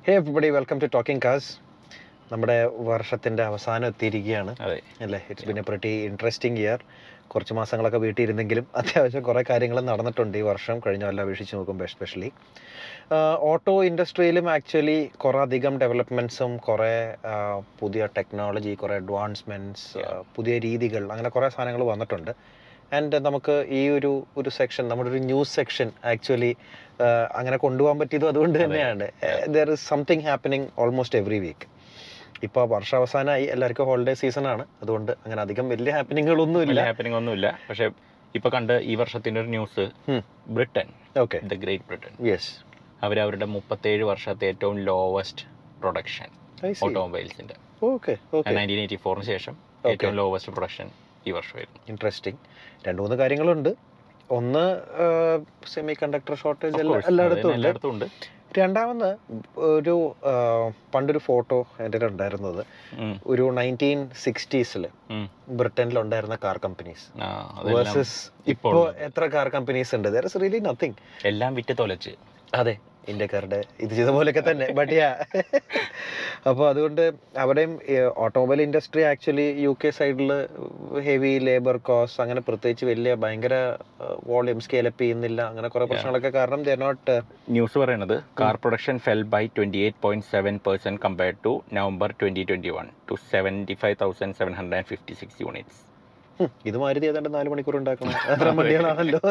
Hey everybody, welcome to Talking Cars. നമ്മുടെ വർഷത്തിൻ്റെ അവസാനം എത്തിയിരിക്കുകയാണ് അല്ലേ. It's been a pretty interesting year. കുറച്ച് മാസങ്ങളൊക്കെ വീട്ടിൽ ഇരുന്നെങ്കിലും അത്യാവശ്യം കുറേ കാര്യങ്ങൾ നടന്നിട്ടുണ്ട് ഈ വർഷം, കഴിഞ്ഞ കൊല്ലം അപേക്ഷിച്ച് നോക്കുമ്പോൾ. എസ്പെഷ്യലി ഓട്ടോ ഇൻഡസ്ട്രിയിലും ആക്ച്വലി കുറേ അധികം ഡെവലപ്മെൻറ്റ്സും കുറേ പുതിയ ടെക്നോളജി, കുറേ അഡ്വാൻസ്മെൻറ്റ്സ്, പുതിയ രീതികൾ, അങ്ങനെ കുറേ സാധനങ്ങൾ വന്നിട്ടുണ്ട്. ആൻഡ് നമുക്ക് ഈ ഒരു സെക്ഷൻ, നമ്മുടെ ഒരു ന്യൂസ് സെക്ഷൻ ആക്ച്വലി അങ്ങനെ കൊണ്ടുപോകാൻ പറ്റിയതും അതുകൊണ്ട് തന്നെയാണ്. There is something happening almost every week. ഇപ്പോൾ വർഷാവസാനമായി, എല്ലാവർക്കും ഹോളിഡേ സീസണാണ്, അതുകൊണ്ട് അങ്ങനെ അധികം വലിയ ഹാപ്പനിങ്ങുകളൊന്നുമില്ല. പക്ഷേ ഇപ്പോൾ കണ്ട് ഈ വർഷത്തിൻ്റെ ഒരു news, Britain, the Great Britain, അവരവരുടെ 37 വർഷത്തെ ഏറ്റവും ലോവസ്റ്റ് പ്രൊഡക്ഷൻ ഓട്ടോമൊബൈൽസിൻ്റെ 1984 ശേഷം ഏറ്റവും ലോവസ്റ്റ് പ്രൊഡക്ഷൻ ഈ വർഷമായിരുന്നു. ഇൻട്രസ്റ്റിംഗ്. 2-3 കാര്യങ്ങളുണ്ട്. ഒന്ന്, സെമി കണ്ടക്ടർ ഷോർട്ടേജ് എല്ലായിടത്തും ഉണ്ട്. രണ്ടാമത്, പണ്ടൊരു ഫോട്ടോ എൻ്റെ ഉണ്ടായിരുന്നത്, ഒരു 1960s ബ്രിട്ടനിലുണ്ടായിരുന്ന കാർ കമ്പനീസ് വേഴ്സസ് ഇപ്പോൾ എത്ര കാർ കമ്പനീസ് ഉണ്ട്. There is really nothing. എല്ലാം വിറ്റ് തൊലച്ച്. അതെ, ഇന്ത്യക്കാരുടെ ഇത് ചെയ്ത പോലെയൊക്കെ തന്നെ. ബട്ട് അപ്പോൾ അതുകൊണ്ട് അവിടെയും ഓട്ടോമൊബൈൽ ഇൻഡസ്ട്രി ആക്ച്വലി UK സൈഡിൽ ഹെവി ലേബർ കോസ്റ്റ്, അങ്ങനെ പ്രത്യേകിച്ച് ഭയങ്കര വോളിയം സ്കെയിലപ്പ് ചെയ്യുന്നില്ല, അങ്ങനെ കുറേ പ്രശ്നങ്ങളൊക്കെ കാരണം ദേ ആർ നോട്ട്. ന്യൂസ് പറയുന്നത് car production fell by 28.7% compared to November 2021 to 75,756 units. ഇത് മാരുതി ഏതാണ്ട് 4 മണിക്കൂർ ഉണ്ടാക്കണം, അത്ര മടികളാണല്ലോ.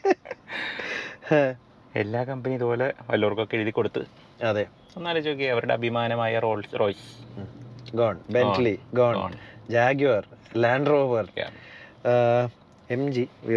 എല്ലാ കമ്പനി ഇതുപോലെ വല്ലവർക്കൊക്കെ എഴുതി കൊടുത്ത്. അതെ, ഒന്നാലോചിച്ച് നോക്കി, അവരുടെ അഭിമാനമായ Rolls Royce gone, Bentley gone, Jaguar, Land Rover, MG,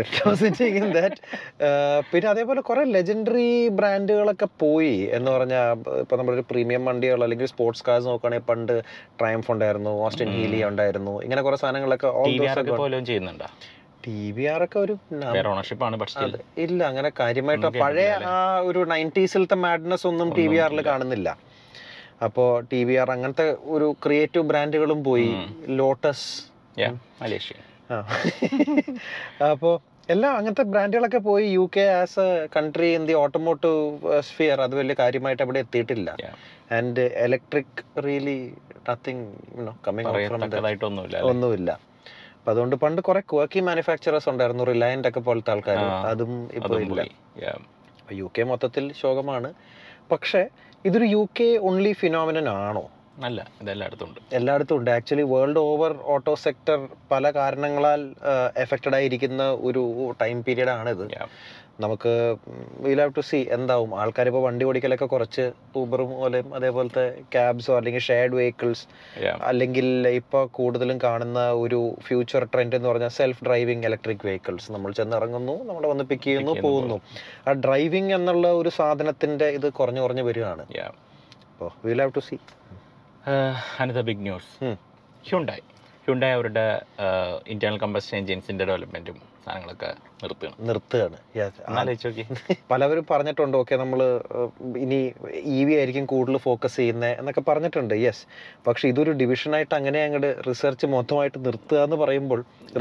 പിന്നെ അതേപോലെ കുറെ ലെജൻഡറി ബ്രാൻഡുകളൊക്കെ പോയി എന്ന് പറഞ്ഞാൽ, ഇപ്പൊ നമ്മളൊരു പ്രീമിയം വണ്ടികൾ അല്ലെങ്കിൽ സ്പോർട്സ് കാർസ് നോക്കുകയാണെങ്കിൽ പണ്ട് ട്രയംഫ് ഉണ്ടായിരുന്നു, ഓസ്റ്റിൻ ഹീലി ഉണ്ടായിരുന്നു, ഇങ്ങനെ കുറെ സാധനങ്ങളൊക്കെ ചെയ്യുന്നുണ്ടോ. TVR ഒക്കെ ഒരു ഇല്ല, അങ്ങനെ കാര്യമായിട്ട് പഴയ ആ ഒരു 90s മാഡ്നസ് ഒന്നും TVR കാണുന്നില്ല. അപ്പോൾ TVR അങ്ങനത്തെ ഒരു ക്രിയേറ്റീവ് ബ്രാൻഡുകളും പോയി. ലോട്ടസ്, മലേഷ്യ, അപ്പോൾ എല്ലാം അങ്ങനത്തെ ബ്രാൻഡുകളൊക്കെ പോയി. UK as a country in the automotive sphere അത് വലിയ കാര്യമായിട്ട് അവിടെ എത്തിയിട്ടില്ല. ആൻഡ് ഇലക്ട്രിക് റിയലി നത്തിങ് ഒന്നുമില്ല. അപ്പം അതുകൊണ്ട് പണ്ട് കുറെ ക്വർക്കി മാനുഫാക്ചറേഴ്സ് ഉണ്ടായിരുന്നു, റിലയൻ്റ് ഒക്കെ പോലത്തെ ആൾക്കാർ, അതും ഇപ്പോൾ ഇല്ല. UK മൊത്തത്തിൽ ശോകമാണ്. പക്ഷേ ഇതൊരു UK ഓൺലി ഫിനോമിനൻ ആണോ? അല്ല, ഇതെല്ലായിടത്തും ഉണ്ട്. Actually world over auto sector പല കാരണങ്ങളാൽ എഫക്റ്റഡ് ആയിരിക്കുന്ന ഒരു ടൈം പീരീഡ് ആണിത്. നമുക്ക് വിൽ ഹാവ് ടു സീ എന്താവും. ആൾക്കാരിപ്പോൾ വണ്ടി ഓടിക്കലൊക്കെ കുറച്ച് ഊബറും പോലെയും അതേപോലത്തെ ക്യാബ്സോ അല്ലെങ്കിൽ ഷെയർഡ് വെഹിക്കിൾസ്, അല്ലെങ്കിൽ ഇപ്പോൾ കൂടുതലും കാണുന്ന ഒരു ഫ്യൂച്ചർ ട്രെൻഡ് എന്ന് പറഞ്ഞാൽ സെൽഫ് ഡ്രൈവിംഗ് ഇലക്ട്രിക് വെഹിക്കിൾസ്. നമ്മൾ ചെന്നിറങ്ങുന്നു, നമ്മളെ വന്ന് പിക്ക് ചെയ്യുന്നു, പോകുന്നു. ആ ഡ്രൈവിംഗ് എന്നുള്ള ഒരു സാധനത്തിൻ്റെ ഇത് കുറഞ്ഞു വരികയാണ്. അപ്പോൾ will have to see. Another big news, Hyundai അവരുടെ ഇന്റേണൽ കമ്പസ്റ്റൻ എൻജിൻസിന്റെ ഡെവലപ്മെന്റും സാധനങ്ങളൊക്കെ നിർത്തുകയാണ്. പലവരും പറഞ്ഞിട്ടുണ്ട്, ഓക്കെ നമ്മൾ ഇനി EV ആയിരിക്കും കൂടുതൽ ഫോക്കസ് ചെയ്യുന്നത് എന്നൊക്കെ പറഞ്ഞിട്ടുണ്ട്. യെസ്, പക്ഷെ ഇതൊരു ഡിവിഷനായിട്ട് അങ്ങനെ അങ്ങോട്ട് റിസർച്ച് മൊത്തമായിട്ട് നിർത്തുക എന്ന് പറയുമ്പോൾ,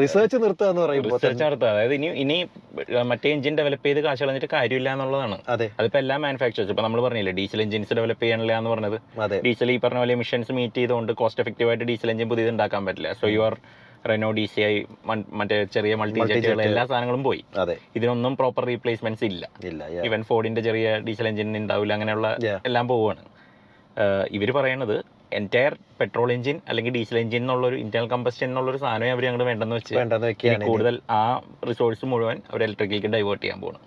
അതായത് ഇനി മറ്റേ എഞ്ചിൻ ഡെവലപ്പ് ചെയ്ത് കാശ് കളഞ്ഞിട്ട് കാര്യമില്ല എന്നുള്ളതാണ്. അതെ, അതിപ്പോ എല്ലാ മാനുഫാക്ചേഴ്സ്, ഇപ്പൊ നമ്മൾ പറഞ്ഞില്ലേ ഡീസൽ എഞ്ചിൻസ് ഡെവലപ്പ് ചെയ്യാനില്ല എന്ന് പറഞ്ഞത്. ഡീസൽ ഈ പറഞ്ഞ പോലെ എമിഷൻസ് മീറ്റ് ചെയ്തുകൊണ്ട് കോസ്റ്റ് എഫക്റ്റീവ് ആയിട്ട് ഡീസൽ എഞ്ചിൻ പുതിയത് ഉണ്ടാക്കാൻ പറ്റില്ല. സോ യുവർ റെനോ DCI, മറ്റേ ചെറിയ മൾട്ടി ജെറ്റുകൾ, എല്ലാ സാധനങ്ങളും പോയി. ഇതിനൊന്നും പ്രോപ്പർ റീപ്ലേസ്മെന്റ്സ് ഇല്ല. ഈവൻ ഫോർഡിന്റെ ചെറിയ ഡീസൽ എഞ്ചിൻ ഉണ്ടാവില്ല, അങ്ങനെയുള്ള എല്ലാം പോവുകയാണ്. ഇവർ പറയണത് എൻറ്റയർ പെട്രോൾ എഞ്ചിൻ അല്ലെങ്കിൽ ഡീസൽ എഞ്ചിൻ എന്നുള്ളൊരു ഇന്റേണൽ കമ്പസ്റ്റൻ എന്നുള്ളൊരു സാധനം അവർ അങ്ങോട്ട് വേണ്ടെന്ന് വെച്ച് കൂടുതൽ ആ റിസോഴ്സ് മുഴുവൻ അവർ ഇലക്ട്രിക്കിലേക്ക് ഡൈവേർട്ട് ചെയ്യാൻ പോകണം.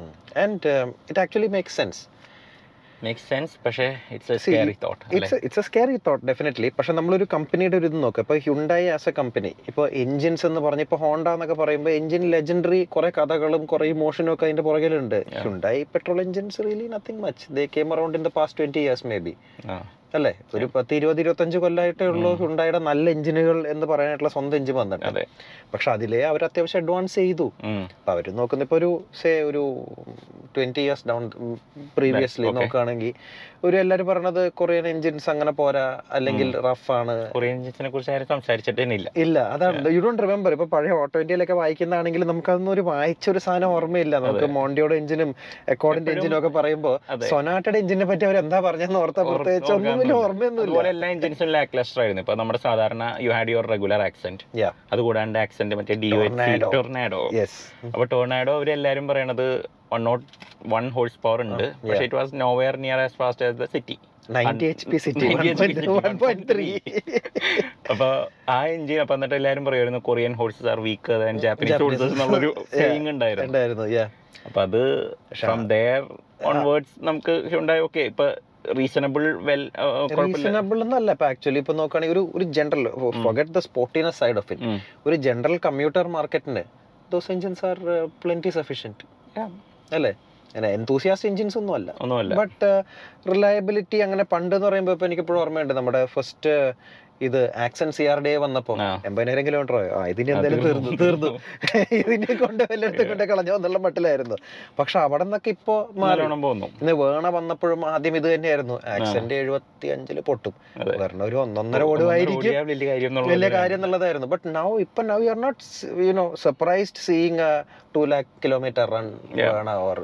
പക്ഷേ it's a scary thought definitely. പക്ഷെ നമ്മളൊരു കമ്പനിയുടെ ഒരു ഇത് നോക്കുക, ഇപ്പോൾ ഹ്യുണ്ടായി ആസ് എ കമ്പനി, ഇപ്പോൾ എഞ്ചിൻസ് എന്ന് പറഞ്ഞ് ഇപ്പോൾ ഹോണ്ട എന്നൊക്കെ പറയുമ്പോൾ എഞ്ചിൻ ലെജൻഡറി കുറെ കഥകളും കുറെ ഇമോഷനും ഒക്കെ അതിന്റെ പുറകിലുണ്ട്. Hyundai petrol engines really nothing much. They came around in the past 20 years maybe. അല്ലേ? ഒരു 10-20-25 കൊല്ലമായിട്ടേ ഉള്ളൂ ഹ്യുണ്ടായുടെ നല്ല എഞ്ചിനുകൾ എന്ന് പറയാനായിട്ടുള്ള സ്വന്തം എഞ്ചിൻ വന്നിട്ട്. പക്ഷെ അതിലേ അവർ അത്യാവശ്യം അഡ്വാൻസ് ചെയ്തു. അപ്പൊ അവർ നോക്കുന്ന ഇപ്പൊ ഒരു 20 years ഡൗൺ പ്രീവിയസ്ലി നോക്കുകയാണെങ്കിൽ എല്ലാവരും പറഞ്ഞത് കൊറിയൻ എഞ്ചിൻസ് അങ്ങനെ പോരാ, അല്ലെങ്കിൽ റഫ് ആണ്. കൊറിയൻ എഞ്ചിൻസിനെ കുറിച്ച് ആരും സംസാരിച്ചിട്ടേ ഇല്ല. അതാണ് യു ഡോണ്ട് റിമെമ്പർ. ഇപ്പൊ പഴയ ഓട്ടോ ഇന്ത്യയിലൊക്കെ വായിക്കുന്നതാണെങ്കിൽ നമുക്കതൊന്നും ഒരു വായിച്ചൊരു സാധനം ഓർമ്മയില്ല. നമുക്ക് മോണ്ടിയോടെ എഞ്ചിനും എക്കോർഡിന്റെ എഞ്ചിനും ഒക്കെ പറയുമ്പോൾ സൊനാറ്റയുടെ എഞ്ചിനെ പറ്റി അവർ എന്താ പറഞ്ഞെന്ന് ഓർത്ത പ്രത്യേകിച്ച് ഒന്നും ഓർമ്മയൊന്നുമില്ല. എല്ലാ എഞ്ചിൻസും ലാക്ക് ലസ്റ്റർ ആയിരുന്നു. ഇപ്പൊ നമ്മുടെ സാധാരണ you had your regular Accent, അതുകൂടാണ്ട് ആക്സെന്റ് മറ്റേ ടൊർണാഡോ. അപ്പൊ ടൊർണാഡോ അവരെല്ലാരും പറയണത് 101 horse power ഉണ്ട്. പക്ഷെ it was nowhere near as fast as the City. 90 HP City 1.3. അപ്പൊ ആ എഞ്ചിൻ അപ്പൊ എന്നിട്ട് എല്ലാരും പറയുമായിരുന്നു Korean horses are weaker than Japanese horses എന്നുള്ളൊരു സേയിങ് ഉണ്ടായിരുന്നു. അപ്പൊ അത് ഫ്രം ദേർ ഓൺവേർഡ്സ് നമുക്ക് ഹ്യുണ്ടായി ഓക്കെ ഇപ്പൊ റീസണബിൾ എന്നല്ല. ഇപ്പൊ ആക്ച്വലി ഇപ്പൊ നോക്കുകയാണെങ്കിൽ ഒരു ജനറൽ ഫോർഗെറ്റ് ദ സ്പോർട്ടിനെസ് സൈഡ് ഓഫ് ഇറ്റ്, ഒരു ജനറൽ കമ്മ്യൂട്ടർ മാർക്കറ്റിന് those engines are plenty sufficient അല്ലേ? എന്തൂസിയാസ്റ്റ് എഞ്ചിൻസ് ഒന്നുമല്ല. ബട്ട് റിലയബിലിറ്റി അങ്ങനെ പണ്ട് എന്ന് പറയുമ്പോൾ ഇപ്പൊ എനിക്ക് ഇപ്പോഴും ഓർമ്മയുണ്ട് നമ്മുടെ ഫസ്റ്റ് ഇത് ആക്സൻ CRDA വന്നപ്പോ 80,000 കിലോമീറ്റർ ഇതിന് എന്തായാലും തീർന്നു ഇതിനെ കൊണ്ട് വല്ലയിടത്തും കൊണ്ട് കളഞ്ഞോ എന്നുള്ള മട്ടിലായിരുന്നു. പക്ഷെ അവിടെ നിന്നൊക്കെ ഇപ്പൊ ഇന്ന് വേണ വന്നപ്പോഴും ആദ്യം ഇത് തന്നെയായിരുന്നു. ആക്സെന്റ് 75 പൊട്ടും, കാരണം ഒരു 1.5 ഓടുമായിരിക്കും, വലിയ കാര്യം എന്നുള്ളതായിരുന്നു. But now you are not surprised seeing 2 lakh kilometer run Verna or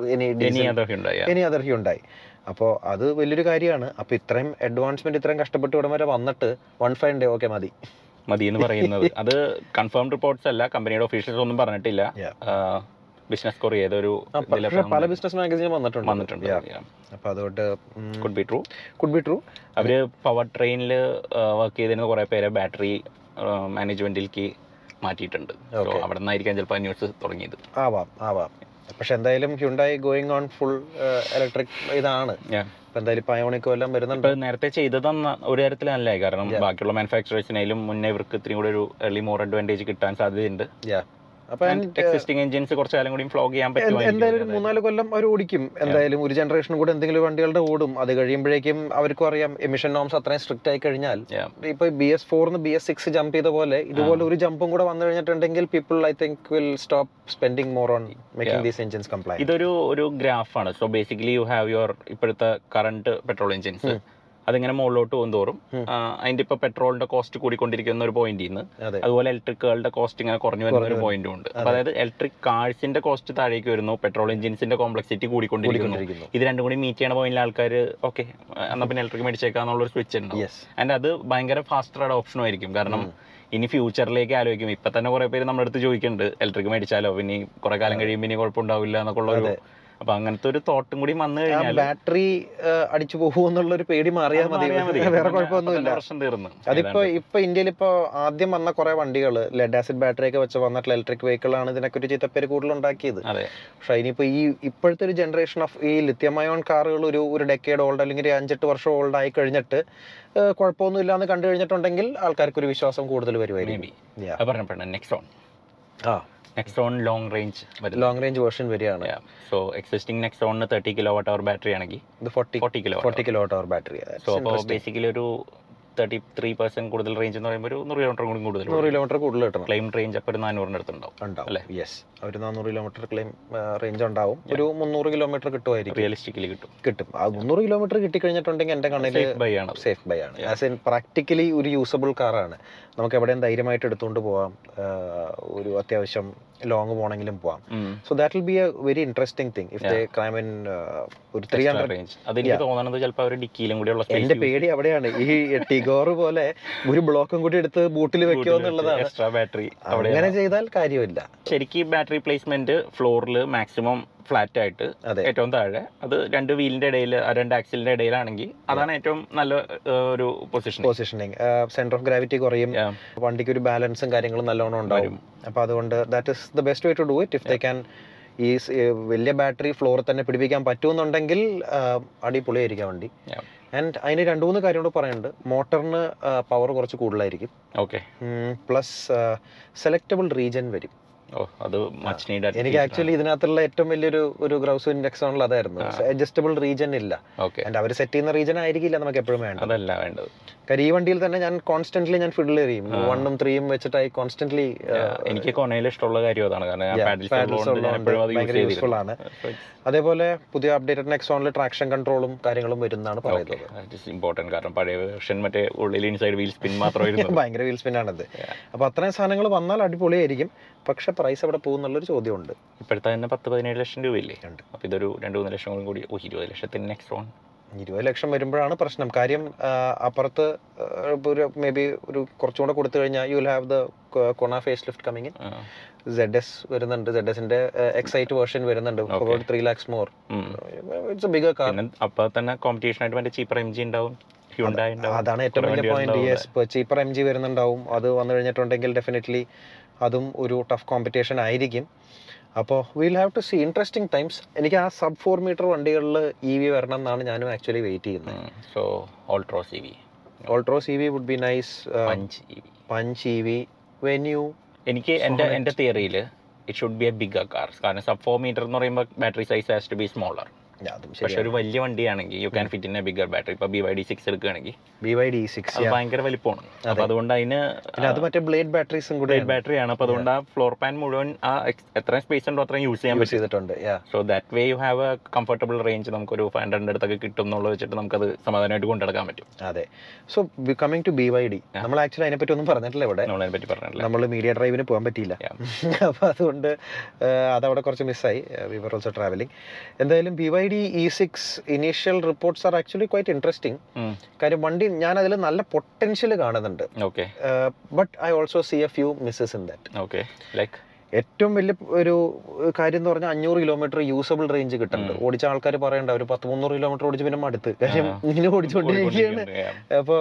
any other Hyundai. അപ്പോൾ അത് വലിയൊരു കാര്യമാണ്. അപ്പൊ ഇത്രയും അഡ്വാൻസ്മെന്റ് ഇത്രയും കഷ്ടപ്പെട്ട് ഇവിടെ വരെ വന്നിട്ട് 1 fine day ഓക്കെ മതി എന്ന് പറയുന്നത് അത് കൺഫേം റിപ്പോർട്ട്സ് അല്ല, കമ്പനിയുടെ ഒഫീഷ്യൽസ് ഒന്നും പറഞ്ഞിട്ടില്ല. ബിസിനസ് കൊറിയ ഏതൊരു പല ബിസിനസ് മാഗസിനും വന്നിട്ടുണ്ട്. അപ്പൊ അതുകൊണ്ട് കുഡ് ബി ട്രൂ. അവര് പവർ ട്രെയിനിൽ വർക്ക് ചെയ്തിരുന്ന കുറെ പേരെ ബാറ്ററി മാനേജ്മെന്റിലേക്ക് മാറ്റിയിട്ടുണ്ട്. അവിടെ നിന്നായിരിക്കാം ചിലപ്പോൾ ന്യൂസ് തുടങ്ങിയത്. ആവാം. പക്ഷെ എന്തായാലും Hyundai going on full electric ഇതാണ്. എന്തായാലും പയോണിക്കോ എല്ലാം വരുന്നുണ്ട്. നേരത്തെ ചെയ്തത് ഒരു തരത്തിൽ നല്ലതായി, കാരണം ബാക്കിയുള്ള മാനുഫാക്ചറേഴ്സിനായാലും മുന്നേ ഇവർക്ക് ഇത്രയും കൂടെ ഒരു ഏർലി മോർ അഡ്വാൻറ്റേജ് കിട്ടാൻ സാധ്യതയുണ്ട്. എക്സിസ്റ്റിംഗ് എഞ്ചിൻസ് കുറച്ച് കാലം കൂടി ഫ്ലോഗ് ചെയ്യാൻ പറ്റും. എന്തായാലും ഒരു 3-4 കൊല്ലം അവർ ഓടിക്കും. എന്തായാലും ഒരു ജനറേഷൻ കൂടെ എന്തെങ്കിലും വണ്ടികളുടെ ഓടും. അത് കഴിയുമ്പോഴേക്കും അവർക്കും അറിയാം എമിഷൻ നോംസ് അത്രയും സ്ട്രിക്റ്റ് ആയി കഴിഞ്ഞാൽ ഇപ്പൊ BS4 BS6 ജമ്പ് ചെയ്ത പോലെ ഇതുപോലെ ഒരു ജമ്പും കൂടെ വന്നു കഴിഞ്ഞിട്ടുണ്ടെങ്കിൽ people I think will stop spending more on making these engines complaint. ഇതൊരു ഗ്രാഫാണ്. So basically you have your ഇപ്പോഴത്തെ കറന്റ് പെട്രോൾ എഞ്ചിൻസ്, അതിങ്ങനെ മുകളിലോട്ട് പോകുന്നതോറും അതിന്റെ ഇപ്പൊ പെട്രോളിന്റെ കോസ്റ്റ് കൂടിക്കൊണ്ടിരിക്കുന്ന ഒരു പോയിന്റിൽ നിന്ന് അതുപോലെ ഇലക്ട്രിക്കുകളുടെ കോസ്റ്റ് ഇങ്ങനെ കുറഞ്ഞു വരുന്ന ഒരു പോയിന്റും ഉണ്ട്. അതായത് ഇലക്ട്രിക് കാഴ്സിന്റെ കോസ്റ്റ് താഴേക്ക് വരുന്നു, പെട്രോൾ എഞ്ചിൻസിന്റെ കോംപ്ലക്സിറ്റി കൂടിക്കൊണ്ടിരിക്കുന്നു. ഇത് രണ്ടും കൂടി മീറ്റ് ചെയ്യണ പോയിന്റിൽ ആൾക്കാർ ഓക്കെ എന്നാ പിന്നെ ഇലക്ട്രിക് മേടിച്ചേക്കാന്നുള്ളൊരു സ്വിച്ച് ഉണ്ടാവും. ആൻഡ് അത് ഭയങ്കര ഫാസ്റ്റർ ഓപ്ഷനും ആയിരിക്കും. കാരണം ഇനി ഫ്യൂച്ചറിലേക്ക് ആലോചിക്കും. ഇപ്പൊ തന്നെ കുറെ പേര് നമ്മുടെ അടുത്ത് ചോദിക്കുന്നുണ്ട് ഇലക്ട്രിക് മേടിച്ചാലോ, പിന്നെ കുറെ കാലം കഴിയുമ്പോൾ ഇനി കുഴപ്പമുണ്ടാവില്ല എന്നൊക്കെ ഉള്ളൊരു. അപ്പൊ അങ്ങനത്തെ ഒരു തോട്ടും കൂടി വന്നു കഴിഞ്ഞാൽ ബാറ്ററി അടിച്ചു പോകുന്നുള്ള ഒരു പേടി മാറിയാൽ മതി, വേറെ കുഴപ്പമൊന്നുമില്ല. ഇപ്പൊ ഇന്ത്യയിൽ ഇപ്പൊ ആദ്യം വന്ന കുറെ വണ്ടികൾ ലെഡ് ആസിഡ് ബാറ്ററി ഒക്കെ വെച്ച് വന്നിട്ടുള്ള ഇലക്ട്രിക് വെഹിക്കിൾ ആണ് ഇതിനൊക്കെ ഒരു ചീത്തപ്പേര് കൂടുതൽ ഉണ്ടാക്കിയത്. പക്ഷെ ഇനിയിപ്പോ ഇപ്പോഴത്തെ ഒരു ജനറേഷൻ ഓഫ് ഈ ലിഥിയം അയോൺ കാറുകൾ ഒരു ഡെക്കേഡ് ഓൾഡ് അല്ലെങ്കിൽ 5-8 വർഷം ഓൾഡ് ആയി കഴിഞ്ഞിട്ട് കുഴപ്പമൊന്നും ഇല്ലാന്ന് കണ്ടു കഴിഞ്ഞിട്ടുണ്ടെങ്കിൽ ആൾക്കാർക്ക് ഒരു വിശ്വാസം കൂടുതൽ വരുമായിരിക്കും. നെക്സോൺ ലോങ് റേഞ്ച് വേർഷൻ വരികയാണ്. സോ എക്സിസ്റ്റിംഗ് നെക്സോണിന് 30 kWh ബാറ്ററി ആണെങ്കിൽ ഇത് 40 kWh ബാറ്ററി. സോ അപ്പോൾ ബേസിക്കലി ഒരു 33% കൂടുതൽ റേഞ്ച് എന്ന് പറയുമ്പോൾ ഒരു 100 കിലോമീറ്റർ കൂടുതൽ കിട്ടണം. ക്ലെയിം റേഞ്ച് അപ്പോൾ ഒരു 400 അടുത്തുണ്ടാവും അല്ലേ? യെസ്, ഒരു 400 കിലോമീറ്റർ ക്ലെയിം റേഞ്ച് ഉണ്ടാവും. ഒരു 300 കിലോമീറ്റർ കിട്ടുമായിരിക്കും, റിയലിസ്റ്റിക്കലി കിട്ടും. ആ 300 കിലോമീറ്റർ കിട്ടിക്കഴിഞ്ഞിട്ടുണ്ടെങ്കിൽ എൻ്റെ കണ്ണിൽ സേഫ് ബൈ ആണ്. ആസ് ഇൻ പ്രാക്ടിക്കലി ഒരു യൂസബിൾ കാറാണ്. നമുക്ക് എവിടെയും ധൈര്യമായിട്ട് എടുത്തുകൊണ്ട് പോവാം, ഒരു അത്യാവശ്യം ലോങ് പോകണമെങ്കിലും പോവാം. So that will be a very interesting thing if they claim in ഒരു 300 റേഞ്ച്. അതെനിക്ക് തോന്നുന്നത് ചിലപ്പോൾ അവർ ഡിക്കിയിലും കൂടി ഉള്ള എന്റെ പേടി അവിടെയാണ്. ഈ ടിഗോർ പോലെ ഒരു ബ്ലോക്കും കൂടി എടുത്ത് ബൂട്ടിൽ വെക്കുമോ എന്നുള്ളതാണ്. എക്സ്ട്രാ ബാറ്ററി അങ്ങനെ ചെയ്താൽ കാര്യമില്ല. ശരിക്കും ബാറ്ററി പ്ലേസ്മെന്റ് ഫ്ലോറിൽ മാക്സിമം ഫ്ലാറ്റ് ആയിട്ട് ഏറ്റവും താഴെ, അത് 2 വീലിന്റെ ഇടയിൽ 2 ആക്സിലിന്റെ ഇടയിലാണെങ്കിൽ അതാണ് ഏറ്റവും നല്ല ഒരു പൊസിഷനിങ്. സെന്റർ ഓഫ് ഗ്രാവിറ്റി കുറയും, വണ്ടിക്ക് ഒരു ബാലൻസും കാര്യങ്ങളും നല്ലോണം ഉണ്ടാവും. അപ്പൊ അതുകൊണ്ട് that is the best way to do it. If they can ഈ വലിയ ബാറ്ററി ഫ്ലോറിൽ തന്നെ പിടിപ്പിക്കാൻ പറ്റുമെന്നുണ്ടെങ്കിൽ അടിപൊളിയായിരിക്കും വണ്ടി. ആൻഡ് അതിന് 2-3 കാര്യം കൂടെ പറയുന്നുണ്ട്. മോട്ടറിന് പവർ കുറച്ച് കൂടുതലായിരിക്കും. ഓക്കെ. പ്ലസ് സെലക്ടബിൾ റീജൻ വരും. അത് മച്ച് നീഡഡ്. എനിക്ക് ആക്ച്വലി ഇതിനകത്തുള്ള ഏറ്റവും വലിയൊരു ഗ്രൗസ് നെക്സോണിൽ അതായിരുന്നു, അഡ്ജസ്റ്റബിൾ റീജൻ ഇല്ല. ആൻഡ് അവർ സെറ്റ് ചെയ്യുന്ന റീജൻ ആയിരിക്കില്ല നമുക്ക് എപ്പോഴും വേണ്ടത്. അതല്ല വേണ്ടത്. കാര്യം ഈ വണ്ടിയിൽ തന്നെ ഞാൻ കോൺസ്റ്റന്റ്ലി ഞാൻ ഫിഡിൽ ചെയ്യും, 1 ഉം 3 ഉം വെച്ചിട്ടായി കോൺസ്റ്റന്റ്ലി. എനിക്ക് കൊനയിൽ ഇഷ്ടമുള്ള കാര്യം അതാണ്, കാരണം ഭയങ്കര യൂസ്ഫുൾ ആണ്. അതേപോലെ പുതിയ അപ്ഡേറ്റഡ് നെക്സോണിൽ ട്രാക്ഷൻ കൺട്രോളും കാര്യങ്ങളും വരുന്നതാണ് പറയുന്നത്. ഇമ്പോർട്ടന്റ്, കാരണം പഴയ വെർഷൻ മറ്റേ ഉള്ളിൽ ഇൻസൈഡ് വീൽ സ്പിൻ മാത്രമായിരുന്നു. ഭയങ്കര വീൽ സ്പിൻ ആണത്. അപ്പൊ അത്രയും സാധനങ്ങൾ വന്നാൽ അടിപൊളിയായിരിക്കും. പക്ഷെ പ്രൈസ് എവിടെ പോകുന്നുള്ളൊരു ചോദ്യമുണ്ട്. ഇപ്പോഴത്തെ തന്നെ 10-17 ലക്ഷം രൂപയില്ലേ ഉണ്ട്. അപ്പൊ ഇതൊരു 2-3 ലക്ഷം കൂടി 20 ലക്ഷത്തിന് നെക്സോൺ. 20 ലക്ഷം വരുമ്പോഴാണ് പ്രശ്നം. കാര്യം അപ്പുറത്ത് ഒരു മേ ബി ഒരു കുറച്ചുകൂടെ കൊടുത്തു കഴിഞ്ഞാൽ you will have the Kona face lift coming in. ZS വരുന്നുണ്ട്, ZSന്റെ X8 വേർഷൻ വരുന്നുണ്ട്, 3 lakhs more. It's a bigger car. അപ്പൊ തന്നെ കോമ്പറ്റീഷൻ ആയിട്ട് മറ്റേ ചീപ്പർ MG ഉണ്ടാവും, ഹ്യുണ്ടായി ഉണ്ടാവും. അതാണ് ഏറ്റവും വലിയ പോയിന്റ്. യെസ്, ചീപ്പർ MG വരുന്നുണ്ടാവും. അത് വന്നു കഴിഞ്ഞിട്ടുണ്ടെങ്കിൽ ഡെഫിനറ്റ്ലി അതും ഒരു ടഫ് കോമ്പറ്റീഷൻ ആയിരിക്കും. അപ്പോൾ will have to see interesting times. എനിക്ക് ആ sub 4 മീറ്റർ വണ്ടികളിൽ EV വരണം എന്നാണ് ഞാനും ആക്ച്വലി വെയിറ്റ് ചെയ്യുന്നത്. So Altroz EV would be nice. Punch EV Venue. എനിക്ക് എൻ്റെ തിയറിയിൽ it should be a bigger car. കാരണം sub 4 മീറ്റർ എന്ന് പറയുമ്പോൾ battery size has to be smaller. പക്ഷെ ഒരു വലിയ വണ്ടിയാണെങ്കിൽ you can fit in a bigger battery. ഇപ്പൊ BYD 6 എടുക്കുകയാണെങ്കിൽ BYD 6 ഭയങ്കര വലിപ്പമാണ്. അപ്പൊ അതുകൊണ്ട് അതിന് അത് മറ്റേ ബ്ലേഡ് ബാറ്ററീസും കൂടെ ബാറ്ററിയാണ്. അപ്പൊ അതുകൊണ്ട് ആ ഫ്ലോർ പാൻ മുഴുവൻ ആ എത്രയും സ്പേസ് ഉണ്ടോ അത്രയും യൂസ് ചെയ്യാൻ പറ്റിയിട്ടുണ്ട്. So that way you have a comfortable range. നമുക്കൊരു 500 അടുത്തൊക്കെ കിട്ടും എന്നുള്ളത് വെച്ചിട്ട് നമുക്കത് സമാധാനമായിട്ട് കൊണ്ടെടുക്കാൻ പറ്റും. അതെ. സോ കമ്മിങ് ടു BYD, നമ്മൾ ആക്ച്വലി അതിനെപ്പറ്റി ഒന്നും പറഞ്ഞിട്ടില്ല ഇവിടെ. നമ്മളതിനെപ്പറ്റി പറഞ്ഞില്ല. നമ്മൾ മീഡിയ ഡ്രൈവിന് പോകാൻ പറ്റിയില്ല. അപ്പൊ അതുകൊണ്ട് അതവിടെ കുറച്ച് മിസ്സായി. We were also travelling. എന്തായാലും BYD E6 initial reports are actually quite interesting. കാര്യം വണ്ടി ഞാൻ അതിൽ നല്ല പൊട്ടൻഷ്യൽ കാണുന്നുണ്ട്. But I also see a few misses in that. ഏറ്റവും വലിയ ഒരു കാര്യം എന്ന് പറഞ്ഞാൽ 500 കിലോമീറ്റർ യൂസബിൾ റേഞ്ച് കിട്ടുന്നുണ്ട്. ഓടിച്ച ആൾക്കാർ പറയണ്ട ഒരു 300 കിലോമീറ്റർ ഓടിച്ച് പിന്നെ മടുത്ത്. കാര്യം ഇങ്ങനെ ഓടിച്ചുകൊണ്ടിരിക്കുകയാണ്. അപ്പോൾ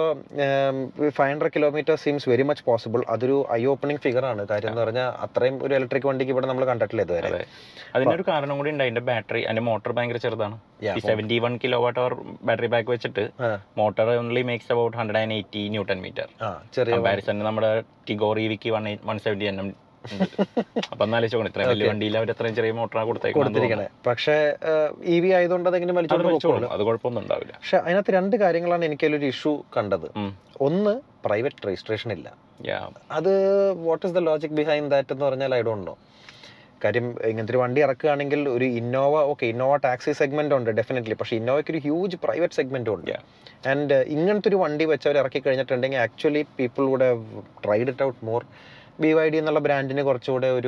500 kilometre seems very much possible. അതൊരു ഐ ഓപ്പണിംഗ് ഫിഗർ ആണ്. കാര്യം എന്ന് പറഞ്ഞാൽ അത്രയും ഒരു ഇലക്ട്രിക് വണ്ടിക്ക് ഇവിടെ നമ്മൾ കണ്ടിട്ടില്ല ഇതുവരെ. അതിനൊരു കാരണം കൂടി ഉണ്ട്. അതിന്റെ ബാറ്ററി, അതിന്റെ മോട്ടർ ഭയങ്കര ചെറുതാണ്. 71 kilowatt-hour ബാറ്ററി പാക്ക് വെച്ചിട്ട് motor only makes about 180 newton metre. Comparison നമ്മുടെ ടിഗോർ EVക്ക് 170 Nm. അപ്പൊ എന്നാലോചിച്ചോക്കണം, ഇത്രയും വലിയ വണ്ടിയിൽ അവർ എത്രയും ചെറിയ മോട്ടറാണ് കൊടുത്തിരിക്കണേ. പക്ഷേ EV ആയതുകൊണ്ട് അതെങ്കിലും വലിച്ചോണ്ട് അത് കുഴപ്പമൊന്നും ഉണ്ടാവില്ല. പക്ഷെ അതിനകത്ത് 2 കാര്യങ്ങളാണ് എനിക്കൊരു ഇഷ്യൂ കണ്ടത്. ഒന്ന്, പ്രൈവറ്റ് രജിസ്ട്രേഷൻ ഇല്ല. അത് what is the logic behind that എന്ന് പറഞ്ഞാൽ ഐ ഡോണ്ട് നോ. കാര്യം ഇങ്ങനത്തെ ഒരു വണ്ടി ഇറക്കുകയാണെങ്കിൽ ഒരു ഇന്നോവ ടാക്സി സെഗ്മെന്റ് ഉണ്ട് ഡെഫിനറ്റ്ലി. പക്ഷേ ഇന്നോവയ്ക്ക് ഒരു ഹ്യൂജ് പ്രൈവറ്റ് സെഗ്മെന്റും ഉണ്ട്. ആൻഡ് ഇങ്ങനത്തെ ഒരു വണ്ടി വെച്ച് അവർ ഇറക്കി കഴിഞ്ഞിട്ടുണ്ടെങ്കിൽ actually people would have tried it out more. BYD എന്നുള്ള ബ്രാൻഡിന് കുറച്ചുകൂടെ ഒരു